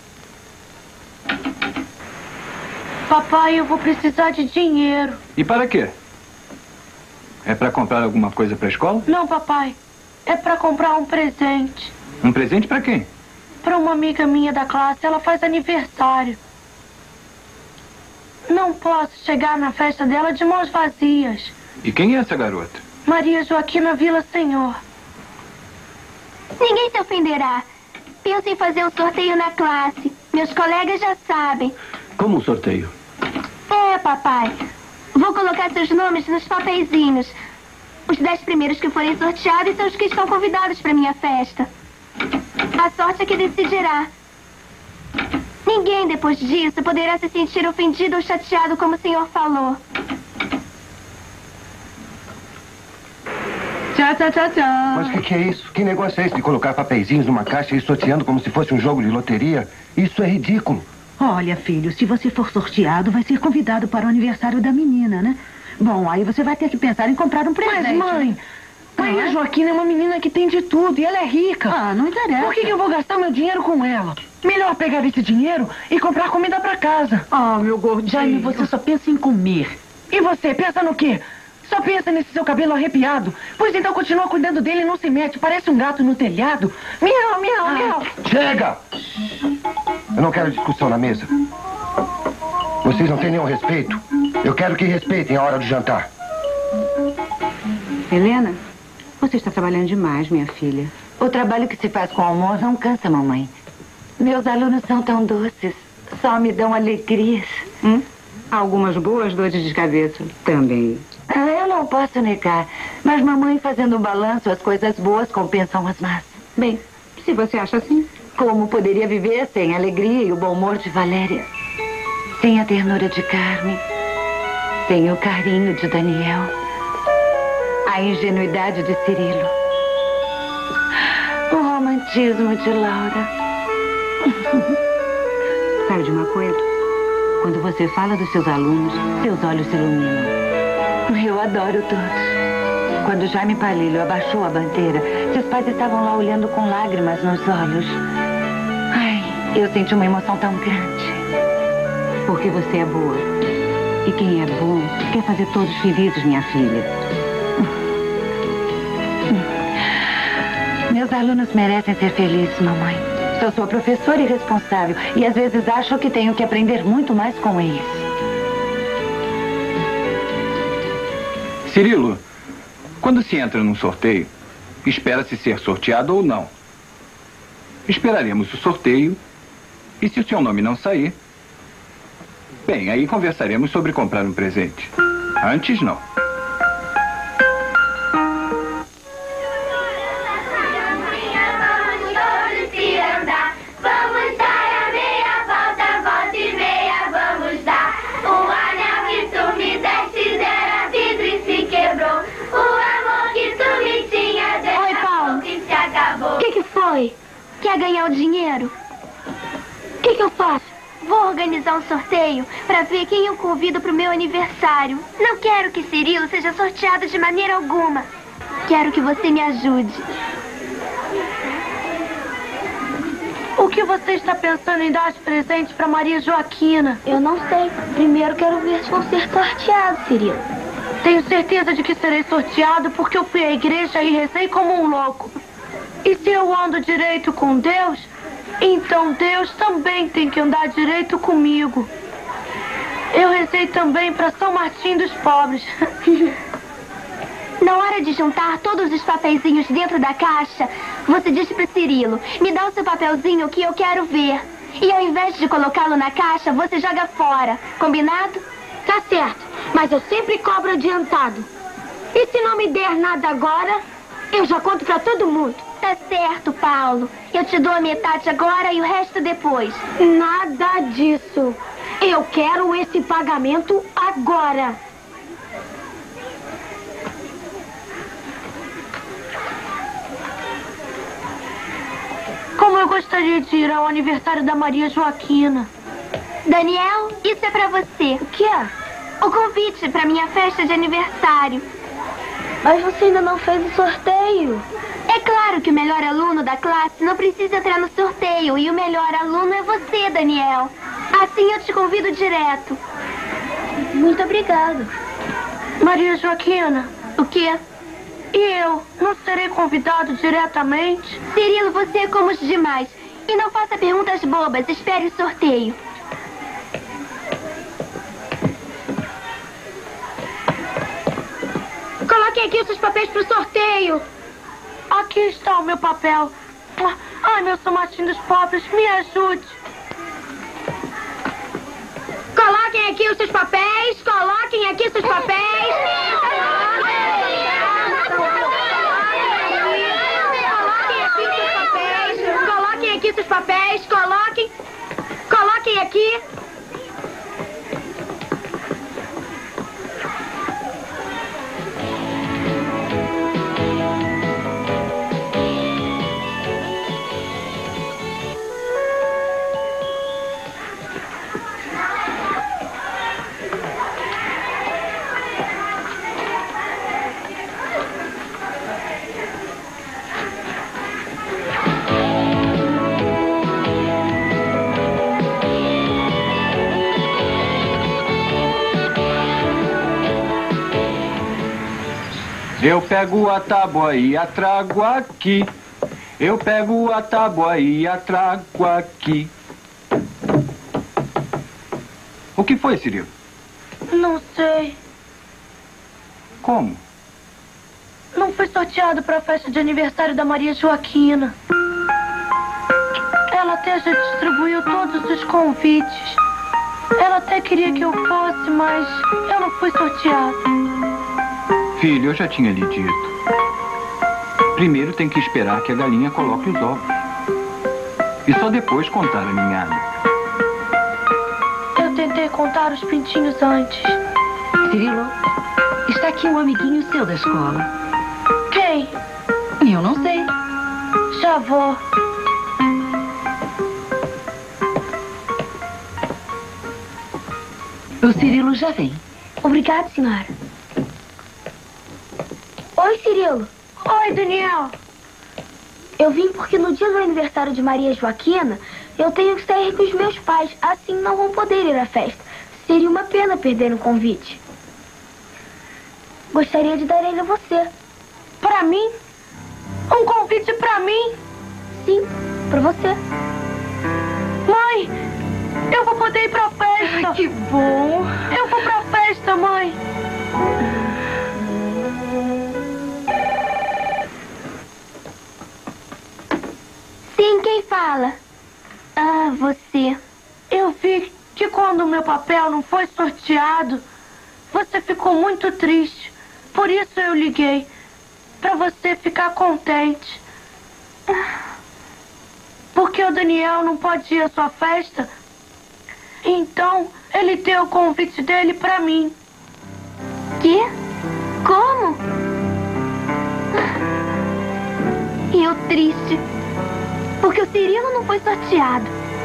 Speaker 3: Papai, eu vou precisar de dinheiro.
Speaker 9: E para quê? É para comprar alguma coisa para a escola?
Speaker 3: Não, papai. É para comprar um presente.
Speaker 9: Um presente para quem?
Speaker 3: Para uma amiga minha da classe. Ela faz aniversário. Não posso chegar na festa dela de mãos vazias.
Speaker 9: E quem é essa garota?
Speaker 3: Maria Joaquina Vila Senhor.
Speaker 5: Ninguém se ofenderá. Penso em fazer um sorteio na classe. Meus colegas já sabem.
Speaker 8: Como um sorteio?
Speaker 5: É, papai. Vou colocar seus nomes nos papeizinhos. Os dez primeiros que forem sorteados são os que estão convidados para minha festa. A sorte é que decidirá. Ninguém, depois disso, poderá se sentir ofendido ou chateado, como o senhor falou.
Speaker 14: Tchau, tchau, tchau, tchau.
Speaker 10: Mas o que, que é isso? Que negócio é esse de colocar papeizinhos numa caixa e ir sorteando como se fosse um jogo de loteria? Isso é ridículo.
Speaker 14: Olha, filho, se você for sorteado, vai ser convidado para o aniversário da menina, né? Bom, aí você vai ter que pensar em comprar um presente.
Speaker 15: Mas, mãe, Maria Joaquina é uma menina que tem de tudo e ela é rica.
Speaker 14: Ah, não interessa.
Speaker 15: Por que, que eu vou gastar meu dinheiro com ela? Melhor pegar esse dinheiro e comprar comida pra casa.
Speaker 14: Ah, meu gordinho.
Speaker 13: Jaime, você só pensa em comer.
Speaker 15: E você, pensa no quê? Só pensa nesse seu cabelo arrepiado. Pois então continua cuidando dele e não se mete. Parece um gato no telhado. Miau, miau, miau.
Speaker 10: Chega! Eu não quero discussão na mesa. Vocês não têm nenhum respeito. Eu quero que respeitem a hora do jantar.
Speaker 2: Helena, você está trabalhando demais, minha filha. O trabalho que se faz com o almoço não cansa, mamãe. Meus alunos são tão doces. Só me dão alegrias. Hum? Algumas boas dores de cabeça também. Ah, eu não posso negar. Mas mamãe, fazendo um balanço, as coisas boas compensam as más. Bem, se você acha assim. Como poderia viver sem a alegria e o bom humor de Valéria? Sem a ternura de Carmen? Sem o carinho de Daniel? A ingenuidade de Cirilo? O romantismo de Laura? Sabe de uma coisa? Quando você fala dos seus alunos, seus olhos se iluminam. Eu adoro todos. Quando Jaime Palilho abaixou a bandeira, seus pais estavam lá olhando com lágrimas nos olhos. Ai, eu senti uma emoção tão grande. Porque você é boa. E quem é bom quer fazer todos felizes, minha filha. Meus alunos merecem ser felizes, mamãe. Sou sua professora e responsável. E às vezes acho que tenho que aprender muito mais com eles.
Speaker 9: Cirilo, quando se entra num sorteio, espera-se ser sorteado ou não. Esperaremos o sorteio e se o seu nome não sair, bem, aí conversaremos sobre comprar um presente. Antes, não.
Speaker 5: Quer ganhar o dinheiro? O que, que eu faço? Vou organizar um sorteio para ver quem eu convido para o meu aniversário. Não quero que Cirilo seja sorteado de maneira alguma. Quero que você me ajude.
Speaker 3: O que você está pensando em dar de presente para Maria Joaquina?
Speaker 5: Eu não sei. Primeiro quero ver se vou ser sorteado, Cirilo.
Speaker 3: Tenho certeza de que serei sorteado porque eu fui à igreja e rezei como um louco. E se eu ando direito com Deus, então Deus também tem que andar direito comigo. Eu rezei também para São Martim dos Pobres.
Speaker 5: Na hora de juntar todos os papeizinhos dentro da caixa, você diz para Cirilo, me dá o seu papelzinho que eu quero ver. E ao invés de colocá-lo na caixa, você joga fora. Combinado?
Speaker 3: Tá certo, mas eu sempre cobro adiantado. E se não me der nada agora, eu já conto pra todo mundo.
Speaker 5: Tá certo, Paulo. Eu te dou a metade agora e o resto depois.
Speaker 3: Nada disso. Eu quero esse pagamento agora. Como eu gostaria de ir ao aniversário da Maria Joaquina.
Speaker 5: Daniel, isso é pra você.
Speaker 3: O que é?
Speaker 5: O convite pra minha festa de aniversário.
Speaker 3: Mas você ainda não fez o sorteio.
Speaker 5: É claro que o melhor aluno da classe não precisa entrar no sorteio. E o melhor aluno é você, Daniel. Assim eu te convido direto.
Speaker 3: Muito obrigada. Maria Joaquina.
Speaker 5: O quê?
Speaker 3: E eu? Não serei convidado diretamente?
Speaker 5: Cirilo, você é como os demais. E não faça perguntas bobas. Espere o sorteio.
Speaker 3: Coloquem aqui os seus papéis pro sorteio. Aqui está o meu papel. Ai, meu somatinho dos pobres, me ajude. Coloquem aqui os seus papéis. Coloquem aqui os seus papéis. Coloquem aqui os seus papéis. Coloquem. Coloquem aqui.
Speaker 9: Eu pego a tábua e a trago aqui. Eu pego a tábua e a trago aqui. O que foi, Cirilo?
Speaker 3: Não sei.
Speaker 9: Como?
Speaker 3: Não fui sorteado para a festa de aniversário da Maria Joaquina. Ela até já distribuiu todos os convites. Ela até queria que eu fosse, mas eu não fui sorteado.
Speaker 9: Filho, eu já tinha lhe dito. Primeiro tem que esperar que a galinha coloque os ovos. E só depois contar a ninhada.
Speaker 3: Eu tentei contar os pintinhos antes.
Speaker 17: Cirilo, está aqui um amiguinho seu da escola.
Speaker 3: Quem?
Speaker 17: Eu não sei.
Speaker 3: Já vou.
Speaker 17: O Cirilo já vem.
Speaker 3: Obrigada, senhora. Oi, Cirilo. Oi, Daniel. Eu vim porque no dia do aniversário de Maria Joaquina, eu tenho que sair com os meus pais. Assim não vão poder ir à festa. Seria uma pena perder o convite. Gostaria de dar ele a você. Para mim? Um convite para mim? Sim, para você. Mãe, eu vou poder ir pra festa.
Speaker 6: Ai, que bom.
Speaker 3: Eu vou pra festa, mãe.
Speaker 5: Sim, quem fala? Ah, você.
Speaker 3: Eu vi que quando o meu papel não foi sorteado, você ficou muito triste. Por isso eu liguei. Pra você ficar contente. Porque o Daniel não pode ir à sua festa. Então, ele deu o convite dele pra mim.
Speaker 5: Quê? Como? E eu triste. Porque o Cirilo não foi sorteado.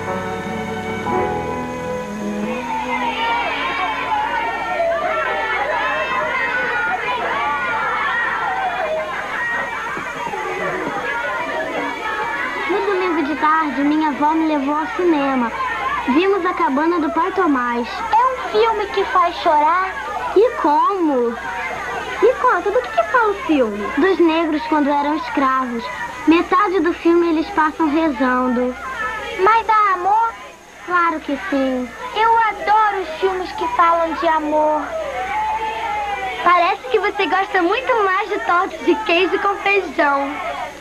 Speaker 3: No domingo de tarde, minha avó me levou ao cinema. Vimos A Cabana do Pai Tomás.
Speaker 5: É um filme que faz chorar?
Speaker 3: E como? Me conta, do que, que fala o filme? Dos negros quando eram escravos. Metade do filme eles passam rezando.
Speaker 5: Mas dá amor?
Speaker 3: Claro que sim.
Speaker 5: Eu adoro os filmes que falam de amor.
Speaker 3: Parece que você gosta muito mais de torta de queijo com feijão.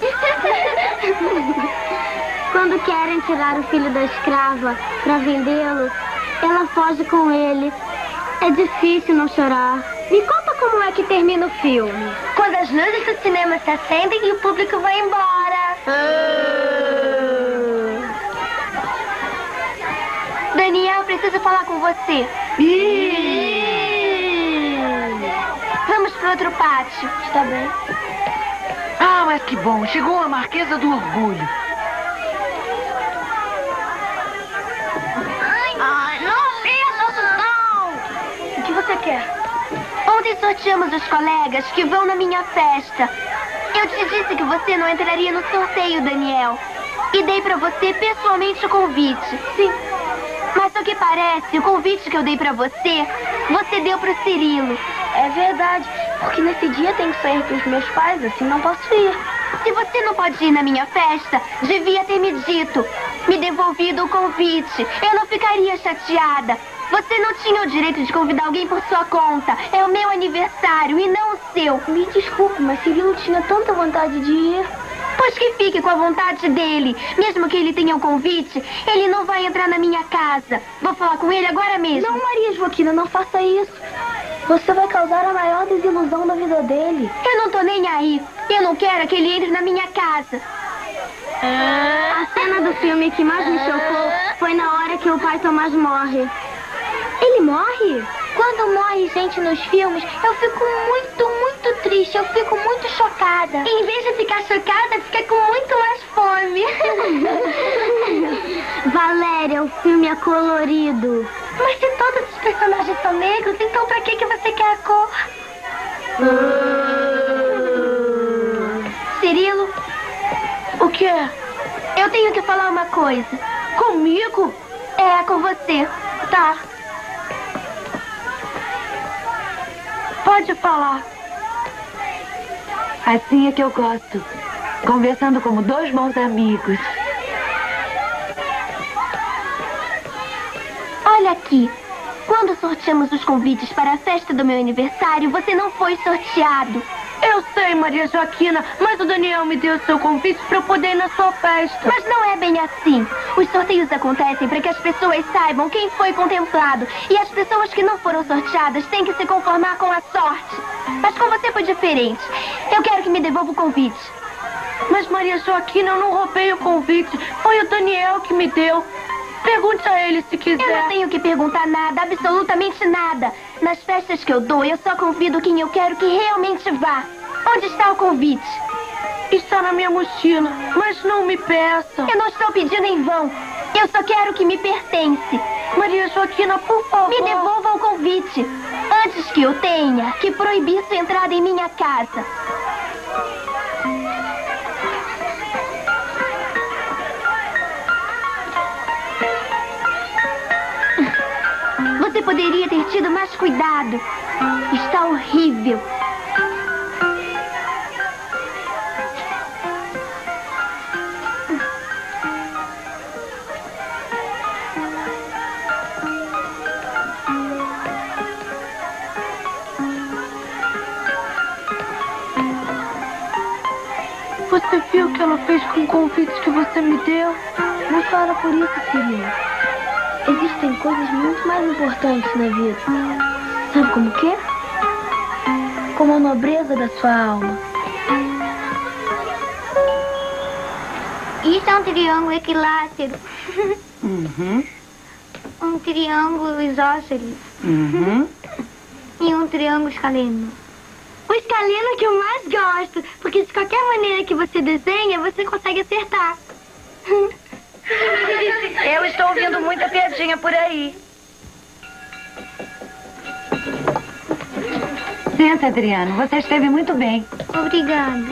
Speaker 3: Quando querem tirar o filho da escrava para vendê-lo, ela foge com ele. É difícil não chorar. Me conta
Speaker 5: como é que termina o filme? Quando as luzes do cinema se acendem e o público vai embora. Uh... Daniel, preciso falar com você. Vamos pro outro pátio. Está bem?
Speaker 6: Ah, mas que bom. Chegou a Marquesa do Orgulho.
Speaker 5: Ai, não pensa, não! O que você quer? Ontem sorteamos os colegas que vão na minha festa. Eu te disse que você não entraria no sorteio, Daniel. E dei pra você pessoalmente o convite. Sim. Mas o que parece, o convite que eu dei pra você, você deu pro Cirilo. É verdade, porque nesse dia tem que sair pros meus pais, assim não posso ir. Se você não pode ir na minha festa, devia ter me dito. Me devolvido o convite. Eu não ficaria chateada. Você não tinha o direito de convidar alguém por sua conta. É o meu aniversário e não o seu. Me desculpe, mas Cirilo tinha tanta vontade de ir. Pois que fique com a vontade dele. Mesmo que ele tenha um convite, ele não vai entrar na minha casa. Vou falar com ele agora mesmo. Não, Maria Joaquina, não faça isso. Você vai causar a maior desilusão da vida dele. Eu não tô nem aí. Eu não quero que ele entre na minha casa. A cena do filme que mais me chocou foi na hora que o pai Tomás morre. Ele morre? Quando morre gente nos filmes, eu fico muito, muito triste. Eu fico muito chocada. Em vez de ficar chocada, fica com muito mais fome. Valéria, o filme é colorido. Mas se todos os personagens são negros, então pra que, que você quer a cor? Uh... Cirilo? O quê? Eu tenho que falar uma coisa. Comigo? É, com você. Tá. Pode falar.
Speaker 2: Assim é que eu gosto. Conversando como dois bons amigos.
Speaker 5: Olha aqui. Quando sorteamos os convites para a festa do meu aniversário, você não foi sorteado.
Speaker 3: Eu sei, Maria Joaquina, mas o Daniel me deu o seu convite para eu poder ir na sua festa.
Speaker 5: Mas não é bem assim. Os sorteios acontecem para que as pessoas saibam quem foi contemplado. E as pessoas que não foram sorteadas têm que se conformar com a sorte. Mas com você foi diferente. Eu quero que me devolva o convite.
Speaker 3: Mas, Maria Joaquina, eu não roubei o convite. Foi o Daniel que me deu. Pergunte a ele se quiser.
Speaker 5: Eu não tenho que perguntar nada, absolutamente nada. Nas festas que eu dou, eu só convido quem eu quero que realmente vá. Onde está o convite?
Speaker 3: Está na minha mochila, mas não me peça.
Speaker 5: Eu não estou pedindo em vão. Eu só quero que me pertence.
Speaker 3: Maria Joaquina, por favor.
Speaker 5: Me devolva o convite. Antes que eu tenha que proibir sua entrada em minha casa. Você poderia ter tido mais cuidado. Está horrível.
Speaker 3: Você viu o que ela fez com o convite que você me deu?
Speaker 5: Não fala por isso, Cirilo. Existem coisas muito mais importantes na vida. Sabe como o quê? Como a nobreza da sua alma. Isso é um triângulo equilátero.
Speaker 3: Uhum.
Speaker 5: Um triângulo isósceles.
Speaker 3: Uhum.
Speaker 5: E um triângulo escaleno. O escaleno é que eu mais gosto, porque de qualquer maneira que você desenha, você consegue acertar.
Speaker 12: Eu estou ouvindo muita piadinha por aí.
Speaker 2: Senta, Adriano. Você esteve muito bem.
Speaker 5: Obrigada.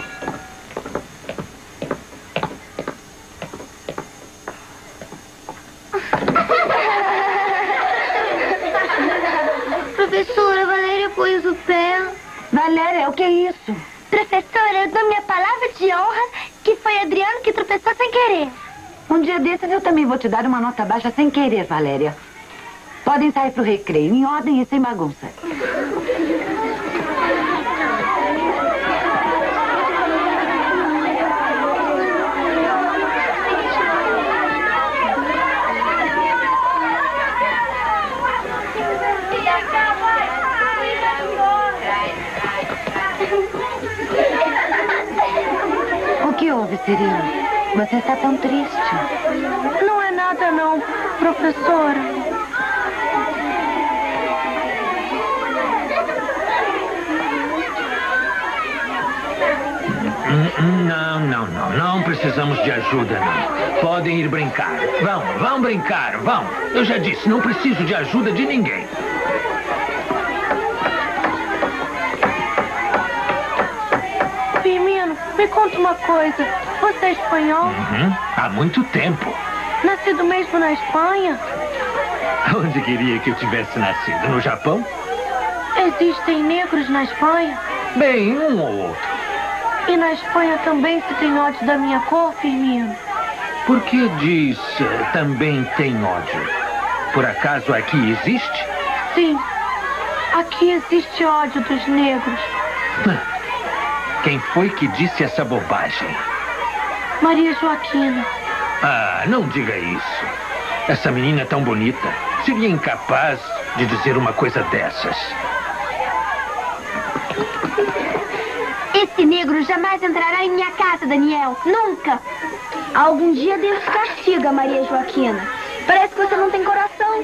Speaker 5: Professora, Valéria pôs o pé.
Speaker 2: Valéria, o que é isso?
Speaker 5: Professora, eu dou minha palavra de honra que foi Adriano que tropeçou sem querer.
Speaker 2: Um dia desses eu também vou te dar uma nota baixa sem querer, Valéria. Podem sair pro recreio, em ordem e sem bagunça. Cirilo? Você está tão triste.
Speaker 3: Não é nada não, professora.
Speaker 4: Não, não, não. Não precisamos de ajuda, não. Podem ir brincar. Vão, vão brincar, vão. Eu já disse, não preciso de ajuda de ninguém.
Speaker 3: Firmino, me conta uma coisa. Você é espanhol?
Speaker 4: Uhum. Há muito tempo.
Speaker 3: Nascido mesmo na Espanha?
Speaker 4: Onde queria que eu tivesse nascido? No Japão?
Speaker 3: Existem negros na Espanha?
Speaker 4: Bem, um ou outro.
Speaker 3: E na Espanha também se tem ódio da minha cor, Firmino?
Speaker 4: Por que diz uh, também tem ódio? Por acaso aqui existe?
Speaker 3: Sim. Aqui existe ódio dos negros.
Speaker 4: Quem foi que disse essa bobagem?
Speaker 3: Maria Joaquina.
Speaker 4: Ah, não diga isso. Essa menina é tão bonita. Seria incapaz de dizer uma coisa dessas.
Speaker 5: Esse negro jamais entrará em minha casa, Daniel. Nunca. Algum dia Deus castiga, Maria Joaquina. Parece que você não tem coração.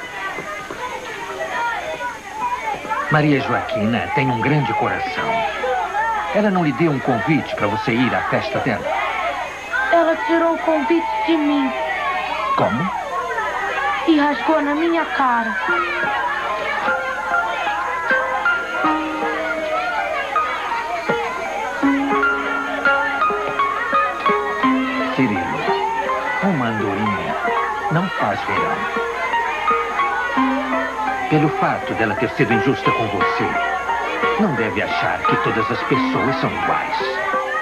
Speaker 4: Maria Joaquina tem um grande coração. Ela não lhe deu um convite para você ir à festa dela?
Speaker 3: Ela tirou o convite de mim.
Speaker 4: Como?
Speaker 3: E rasgou na minha cara.
Speaker 4: Cirilo, uma andorinha não faz verão. Pelo fato dela ter sido injusta com você, não deve achar que todas as pessoas são iguais.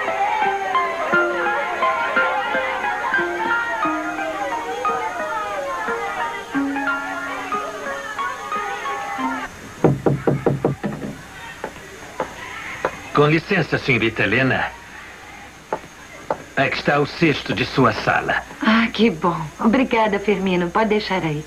Speaker 4: Com licença, senhorita Helena. Aqui está o cesto de sua sala.
Speaker 2: Ah, que bom. Obrigada, Firmino. Pode deixar aí.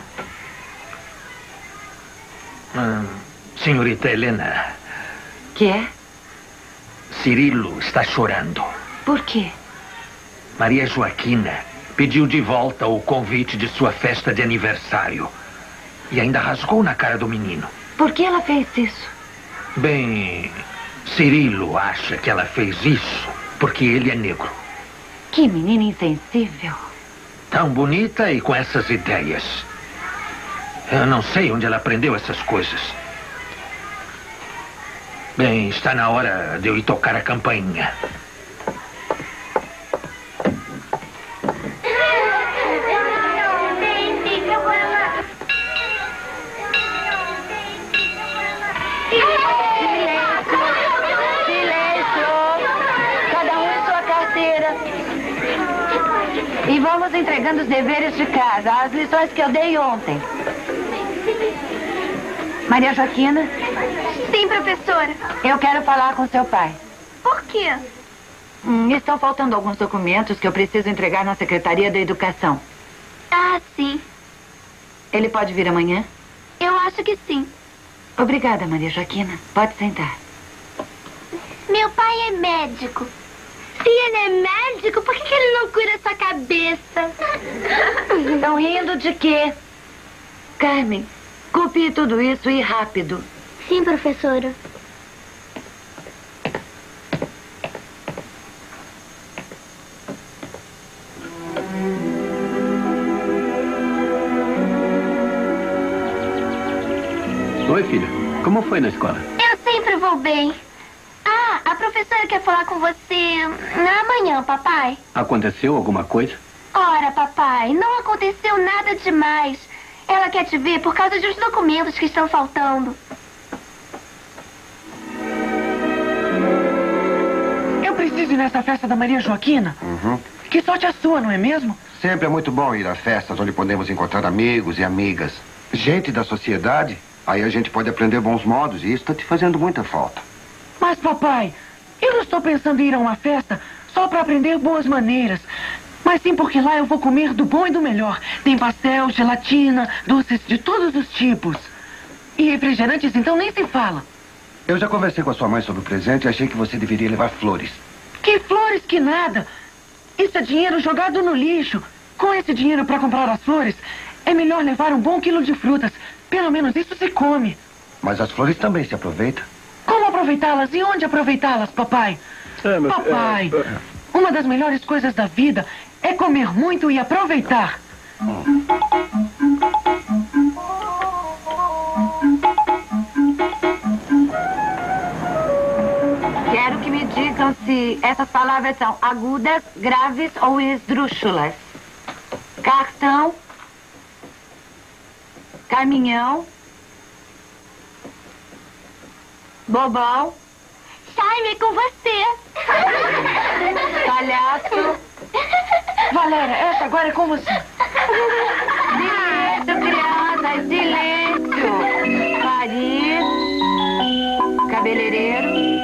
Speaker 4: Hum, senhorita Helena.
Speaker 2: Que é?
Speaker 4: Cirilo está chorando.
Speaker 2: Por quê?
Speaker 4: Maria Joaquina pediu de volta o convite de sua festa de aniversário. E ainda rasgou na cara do menino.
Speaker 2: Por que ela fez isso?
Speaker 4: Bem, Cirilo acha que ela fez isso porque ele é negro.
Speaker 2: Que menina insensível.
Speaker 4: Tão bonita e com essas ideias. Eu não sei onde ela aprendeu essas coisas. Bem, está na hora de eu ir tocar a campainha.
Speaker 2: E vamos entregando os deveres de casa, as lições que eu dei ontem. Maria Joaquina?
Speaker 5: Sim, professora.
Speaker 2: Eu quero falar com seu pai.
Speaker 5: Por quê?
Speaker 2: Hum, estão faltando alguns documentos que eu preciso entregar na Secretaria da Educação.
Speaker 5: Ah, sim.
Speaker 2: Ele pode vir amanhã?
Speaker 5: Eu acho que sim.
Speaker 2: Obrigada, Maria Joaquina. Pode sentar.
Speaker 5: Meu pai é médico. Se ele é médico, por que, que ele não cura sua cabeça?
Speaker 2: Estão rindo de quê? Carmen, copie tudo isso e rápido.
Speaker 5: Sim, professora.
Speaker 8: Oi, filha. Como foi na escola?
Speaker 5: Eu sempre vou bem. Ah, a professora quer falar com você amanhã, papai.
Speaker 8: Aconteceu alguma coisa?
Speaker 5: Ora, papai, não aconteceu nada demais. Ela quer te ver por causa dos documentos que estão faltando.
Speaker 15: Eu preciso ir nessa festa da Maria Joaquina.
Speaker 10: Uhum.
Speaker 15: Que sorte a sua, não é mesmo?
Speaker 10: Sempre é muito bom ir a festas onde podemos encontrar amigos e amigas. Gente da sociedade. Aí a gente pode aprender bons modos e isso está te fazendo muita falta.
Speaker 15: Mas, papai, eu não estou pensando em ir a uma festa só para aprender boas maneiras. Mas sim porque lá eu vou comer do bom e do melhor. Tem pastel, gelatina, doces de todos os tipos. E refrigerantes, então, nem se fala.
Speaker 10: Eu já conversei com a sua mãe sobre o presente e achei que você deveria levar flores.
Speaker 15: Que Que flores, que nada. Isso é dinheiro jogado no lixo. Com esse dinheiro para comprar as flores, é melhor levar um bom quilo de frutas. Pelo menos isso se come.
Speaker 10: Mas as flores também se aproveitam.
Speaker 15: Como aproveitá-las e onde aproveitá-las, papai?
Speaker 8: É, mas,
Speaker 15: Papai,
Speaker 8: é, é.
Speaker 15: uma das melhores coisas da vida é comer muito e aproveitar.
Speaker 10: Hum.
Speaker 2: Quero que me digam se essas palavras são agudas, graves ou esdrúxulas. Cartão, caminhão, bobão,
Speaker 5: Jaime, com você.
Speaker 2: palhaço.
Speaker 15: Valéria, essa agora é com você.
Speaker 2: Silêncio, crianças, silêncio. Paris, cabeleireiro.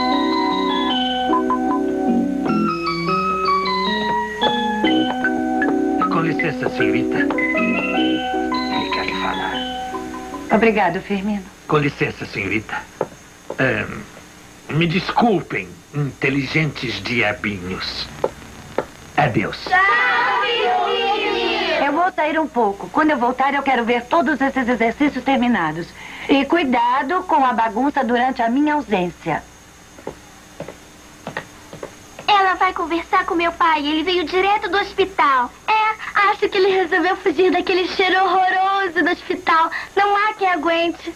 Speaker 4: Com licença, senhorita. Ele quer lhe falar.
Speaker 2: Obrigado, Firmino.
Speaker 4: Com licença, senhorita. Ahn, me desculpem, inteligentes diabinhos. Adeus.
Speaker 2: Eu vou sair um pouco. Quando eu voltar, eu quero ver todos esses exercícios terminados. E cuidado com a bagunça durante a minha ausência.
Speaker 5: Ela vai conversar com meu pai. Ele veio direto do hospital. É, acho que ele resolveu fugir daquele cheiro horroroso do hospital. Não há quem aguente.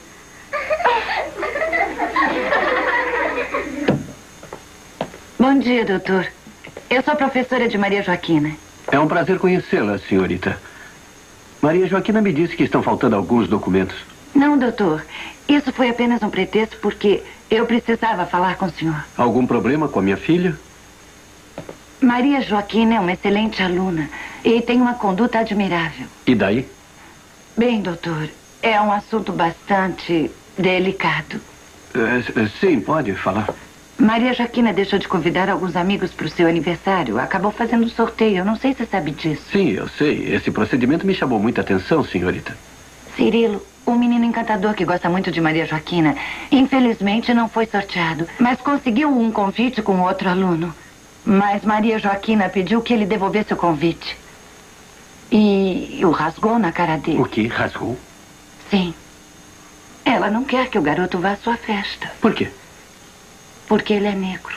Speaker 2: Bom dia, doutor. Eu sou professora de Maria Joaquina.
Speaker 8: É um prazer conhecê-la, senhorita. Maria Joaquina me disse que estão faltando alguns documentos.
Speaker 2: Não, doutor. Isso foi apenas um pretexto porque eu precisava falar com o senhor.
Speaker 8: Algum problema com a minha filha?
Speaker 2: Maria Joaquina é uma excelente aluna e tem uma conduta admirável.
Speaker 8: E daí?
Speaker 2: Bem, doutor, é um assunto bastante delicado.
Speaker 8: É, sim, pode falar.
Speaker 2: Maria Joaquina deixou de convidar alguns amigos para o seu aniversário. Acabou fazendo um sorteio. Eu não sei se você sabe disso.
Speaker 8: Sim, eu sei. Esse procedimento me chamou muita atenção, senhorita.
Speaker 2: Cirilo, um menino encantador que gosta muito de Maria Joaquina, infelizmente não foi sorteado, mas conseguiu um convite com outro aluno. Mas Maria Joaquina pediu que ele devolvesse o convite. E o rasgou na cara dele.
Speaker 8: O quê? Rasgou?
Speaker 2: Sim. Ela não quer que o garoto vá à sua festa.
Speaker 8: Por quê?
Speaker 2: Porque ele é negro.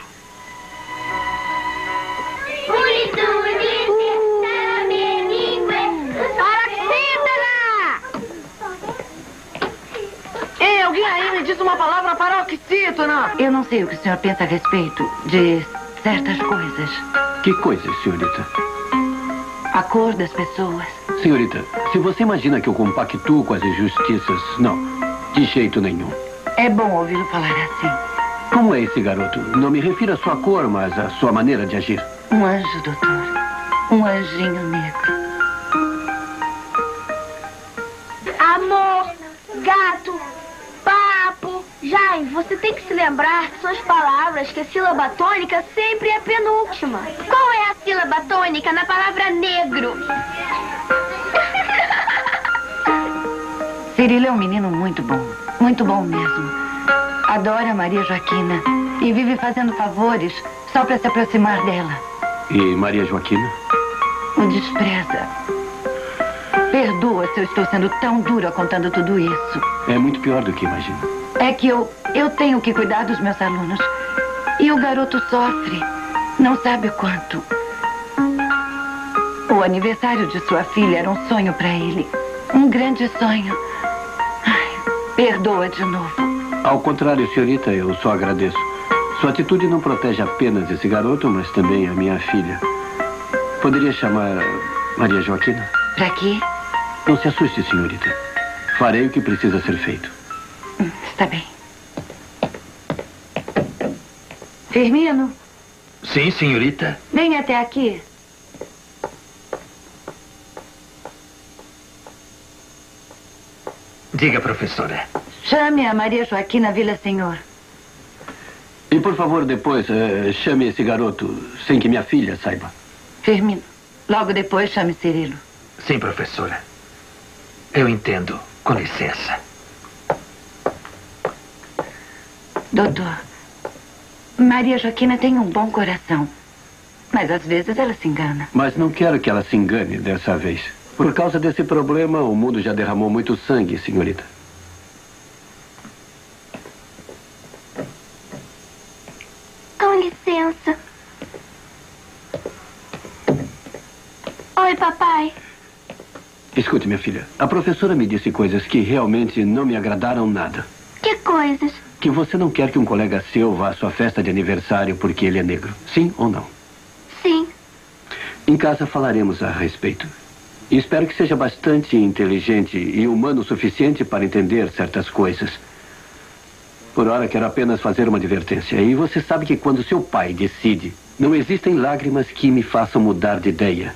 Speaker 15: Ei, alguém aí me diz uma palavra paroxítona.
Speaker 2: Eu não sei o que o senhor pensa a respeito de certas coisas.
Speaker 8: Que coisas, senhorita?
Speaker 2: A cor das pessoas.
Speaker 8: Senhorita, se você imagina que eu compactuo com as injustiças, não. De jeito nenhum.
Speaker 2: É bom ouvi-lo falar assim.
Speaker 8: Como é esse garoto? Não me refiro à sua cor, mas à sua maneira de agir.
Speaker 2: Um anjo, doutor. Um anjinho negro.
Speaker 5: Amor, gato, papo. Jaime, você tem que se lembrar que são as palavras que a sílaba tônica sempre é a penúltima. Qual é a sílaba tônica na palavra negro?
Speaker 2: Cirilo é um menino muito bom. Muito bom mesmo. Adora Maria Joaquina e vive fazendo favores só para se aproximar dela.
Speaker 8: E Maria Joaquina?
Speaker 2: O despreza. Perdoa se eu estou sendo tão dura contando tudo isso.
Speaker 8: É muito pior do que imagino.
Speaker 2: É que eu, eu tenho que cuidar dos meus alunos. E o garoto sofre. Não sabe o quanto. O aniversário de sua filha era um sonho para ele. Um grande sonho. Ai, perdoa de novo.
Speaker 8: Ao contrário, senhorita, eu só agradeço. Sua atitude não protege apenas esse garoto, mas também a minha filha. Poderia chamar Maria Joaquina?
Speaker 2: Pra quê?
Speaker 8: Não se assuste, senhorita. Farei o que precisa ser feito.
Speaker 2: Hum, está bem. Firmino?
Speaker 4: Sim, senhorita.
Speaker 2: Venha até aqui.
Speaker 4: Diga, professora.
Speaker 2: Chame a Maria Joaquina Villasenhor.
Speaker 8: E, por favor, depois, uh, chame esse garoto sem que minha filha saiba.
Speaker 2: Firmino, logo depois chame Cirilo.
Speaker 4: Sim, professora. Eu entendo. Com licença.
Speaker 2: Doutor, Maria Joaquina tem um bom coração. Mas às vezes ela se engana.
Speaker 8: Mas não quero que ela se engane dessa vez. Por causa desse problema, o mundo já derramou muito sangue, senhorita.
Speaker 5: Com licença. Oi, papai.
Speaker 8: Escute, minha filha. A professora me disse coisas que realmente não me agradaram nada.
Speaker 5: Que coisas?
Speaker 8: Que você não quer que um colega seu vá à sua festa de aniversário porque ele é negro. Sim ou não?
Speaker 5: Sim.
Speaker 8: Em casa falaremos a respeito. E espero que seja bastante inteligente e humano o suficiente para entender certas coisas. Por hora, quero apenas fazer uma advertência. E você sabe que quando seu pai decide, não existem lágrimas que me façam mudar de ideia.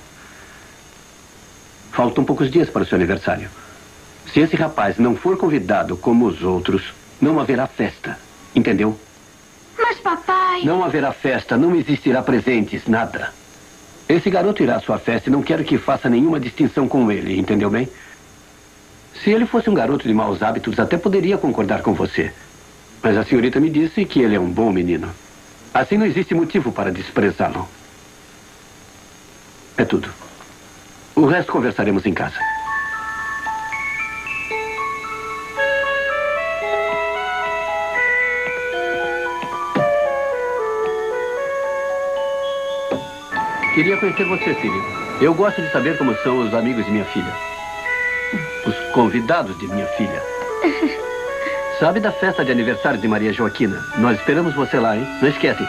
Speaker 8: Faltam poucos dias para o seu aniversário. Se esse rapaz não for convidado como os outros, não haverá festa. Entendeu?
Speaker 5: Mas, papai...
Speaker 8: Não haverá festa, não existirá presentes, nada. Esse garoto irá à sua festa e não quero que faça nenhuma distinção com ele, entendeu bem? Se ele fosse um garoto de maus hábitos, até poderia concordar com você. Mas a senhorita me disse que ele é um bom menino. Assim não existe motivo para desprezá-lo. É tudo. O resto conversaremos em casa. Queria conhecer você, Cirilo. Eu gosto de saber como são os amigos de minha filha. Os convidados de minha filha. Sabe da festa de aniversário de Maria Joaquina? Nós esperamos você lá, hein? Não esquece.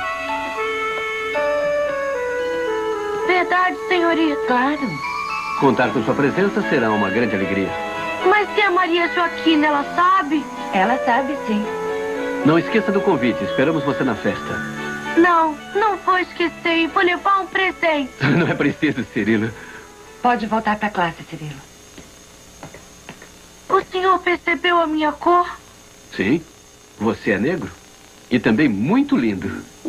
Speaker 3: Verdade, senhorita.
Speaker 2: Claro.
Speaker 8: Contar com sua presença será uma grande alegria.
Speaker 3: Mas se a Maria Joaquina, ela sabe?
Speaker 2: Ela sabe, sim.
Speaker 8: Não esqueça do convite. Esperamos você na festa.
Speaker 3: Não, não vou esquecer. Vou levar um presente.
Speaker 8: Não é preciso, Cirilo.
Speaker 2: Pode voltar para a classe, Cirilo.
Speaker 3: O senhor percebeu a minha cor?
Speaker 8: Sim. Você é negro. E também muito lindo.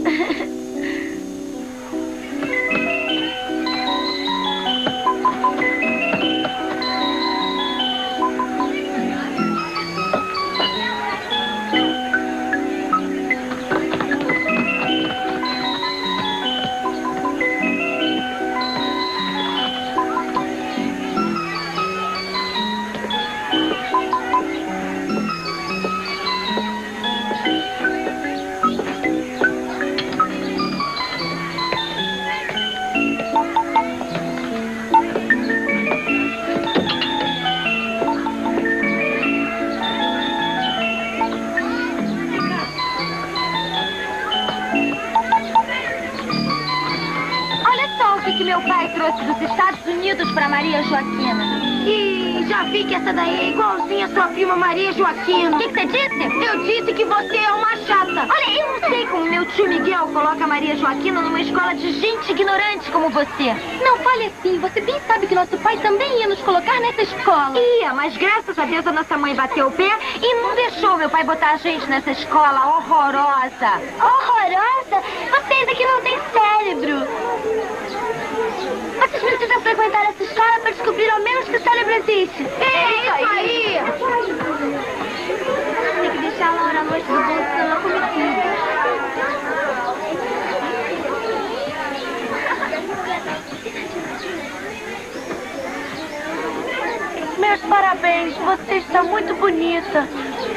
Speaker 5: Para Maria Joaquina.
Speaker 3: E já vi que essa daí é igualzinha a sua prima Maria Joaquina.
Speaker 5: O que, que você disse?
Speaker 3: Eu disse que você é uma chata.
Speaker 5: Olha, eu não sei como meu tio Miguel coloca Maria Joaquina numa escola de gente ignorante como você. Não fale assim. Você bem sabe que nosso pai também ia nos colocar nessa escola.
Speaker 3: Ia, mas graças a Deus a nossa mãe bateu o pé
Speaker 5: e não deixou meu pai botar a gente nessa escola horrorosa. Horrorosa? Vocês aqui não têm cérebro. Vocês precisam frequentar essa escola para descobrir ao menos que o cérebro existe.
Speaker 3: É isso aí!
Speaker 5: Tem que deixar a Laura longe do bom, senão ela come
Speaker 3: tudo. Meus parabéns, você está muito bonita.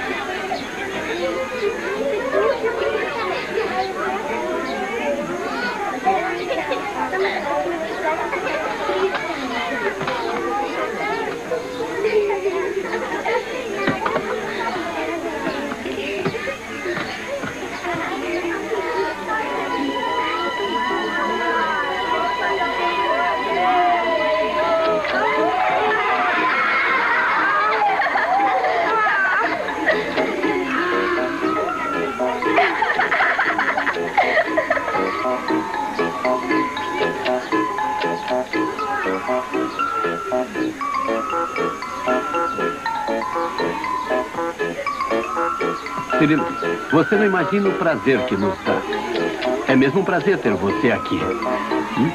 Speaker 8: Cirilo, você não imagina o prazer que nos dá. É mesmo um prazer ter você aqui. Hum?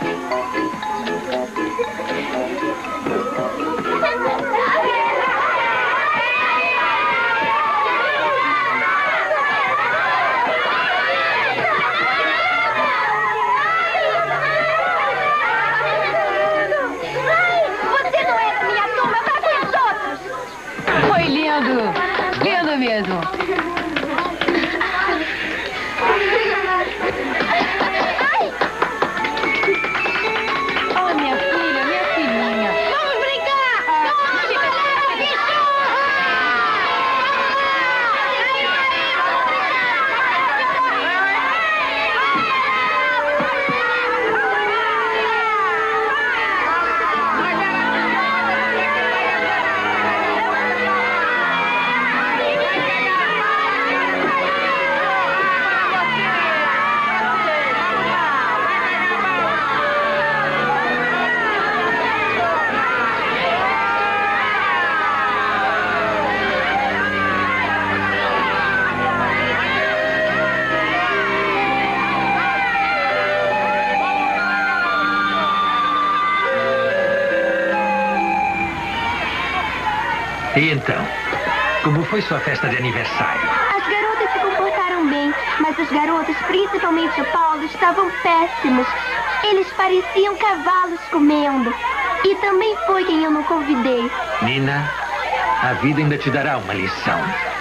Speaker 4: E então? Como foi sua festa de aniversário?
Speaker 5: As garotas se comportaram bem, mas os garotos, principalmente o Paulo, estavam péssimos. Eles pareciam cavalos comendo. E também foi quem eu não convidei.
Speaker 4: Nina, a vida ainda te dará uma lição.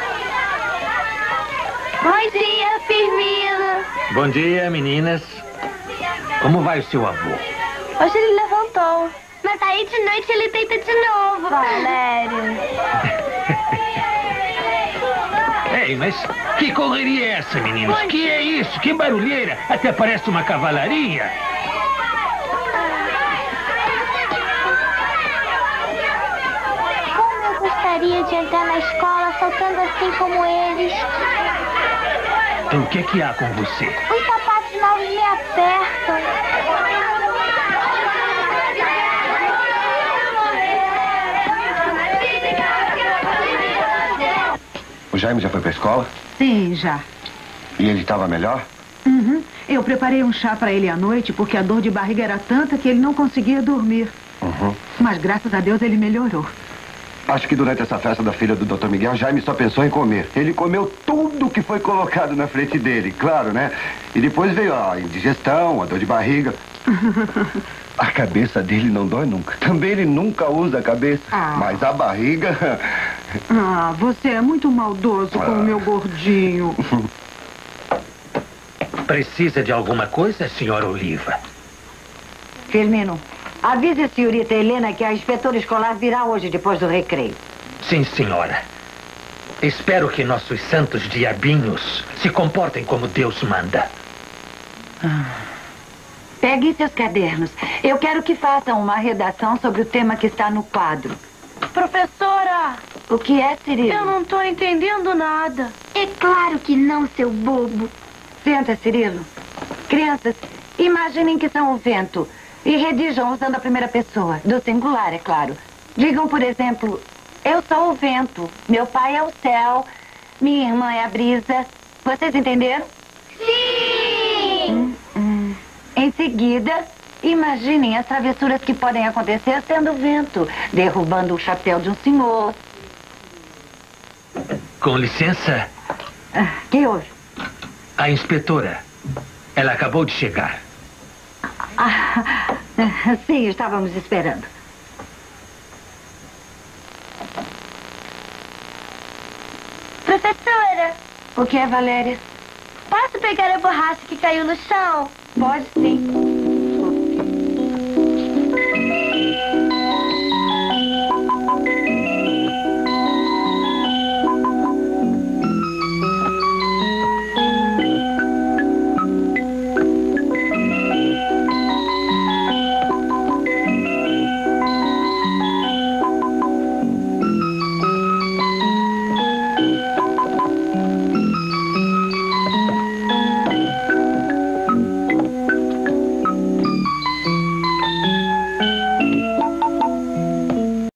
Speaker 5: Bom dia, Firmino.
Speaker 4: Bom dia, meninas. Como vai o seu avô?
Speaker 5: Hoje ele levantou. Mas aí de noite ele deita de novo, Valério.
Speaker 4: Ei, mas que correria é essa, meninos? Que é isso? Que barulheira? Até parece uma cavalaria.
Speaker 5: Como eu gostaria de entrar na escola saltando assim como eles.
Speaker 4: O que é que há com você?
Speaker 5: Os sapatos novos me apertam.
Speaker 10: O Jaime já foi pra escola?
Speaker 14: Sim, já.
Speaker 10: E ele estava melhor?
Speaker 14: Uhum. Eu preparei um chá para ele à noite porque a dor de barriga era tanta que ele não conseguia dormir.
Speaker 10: Uhum.
Speaker 14: Mas graças a Deus ele melhorou.
Speaker 10: Acho que durante essa festa da filha do doutor Miguel, Jaime só pensou em comer. Ele comeu tudo que foi colocado na frente dele, claro, né? E depois veio a indigestão, a dor de barriga. A cabeça dele não dói nunca. Também ele nunca usa a cabeça.
Speaker 14: Ah.
Speaker 10: Mas a barriga...
Speaker 14: Ah, você é muito maldoso com
Speaker 10: Ah.
Speaker 14: o meu gordinho.
Speaker 4: Precisa de alguma coisa, senhora Oliva?
Speaker 12: Firmino, avise a senhorita Helena que a inspetora escolar virá hoje depois do recreio.
Speaker 4: Sim, senhora. Espero que nossos santos diabinhos se comportem como Deus manda.
Speaker 2: Peguem seus cadernos. Eu quero que façam uma redação sobre o tema que está no quadro.
Speaker 3: Professora!
Speaker 2: O que é, Cirilo?
Speaker 3: Eu não estou entendendo nada.
Speaker 5: É claro que não, seu bobo.
Speaker 2: Senta, Cirilo. Crianças, imaginem que são o vento e redigam usando a primeira pessoa, do singular, é claro. Digam, por exemplo, eu sou o vento, meu pai é o céu, minha irmã é a brisa. Vocês entenderam?
Speaker 5: Sim!
Speaker 2: Hum, hum. Em seguida, imaginem as travessuras que podem acontecer sendo vento, derrubando o chapéu de um senhor.
Speaker 4: Com licença,
Speaker 2: Ah, que houve?
Speaker 4: a inspetora. Ela acabou de chegar.
Speaker 12: Ah, sim, estávamos esperando.
Speaker 5: Professora,
Speaker 2: O que é, Valéria?
Speaker 5: posso pegar a borracha que caiu no chão?
Speaker 2: Pode sim.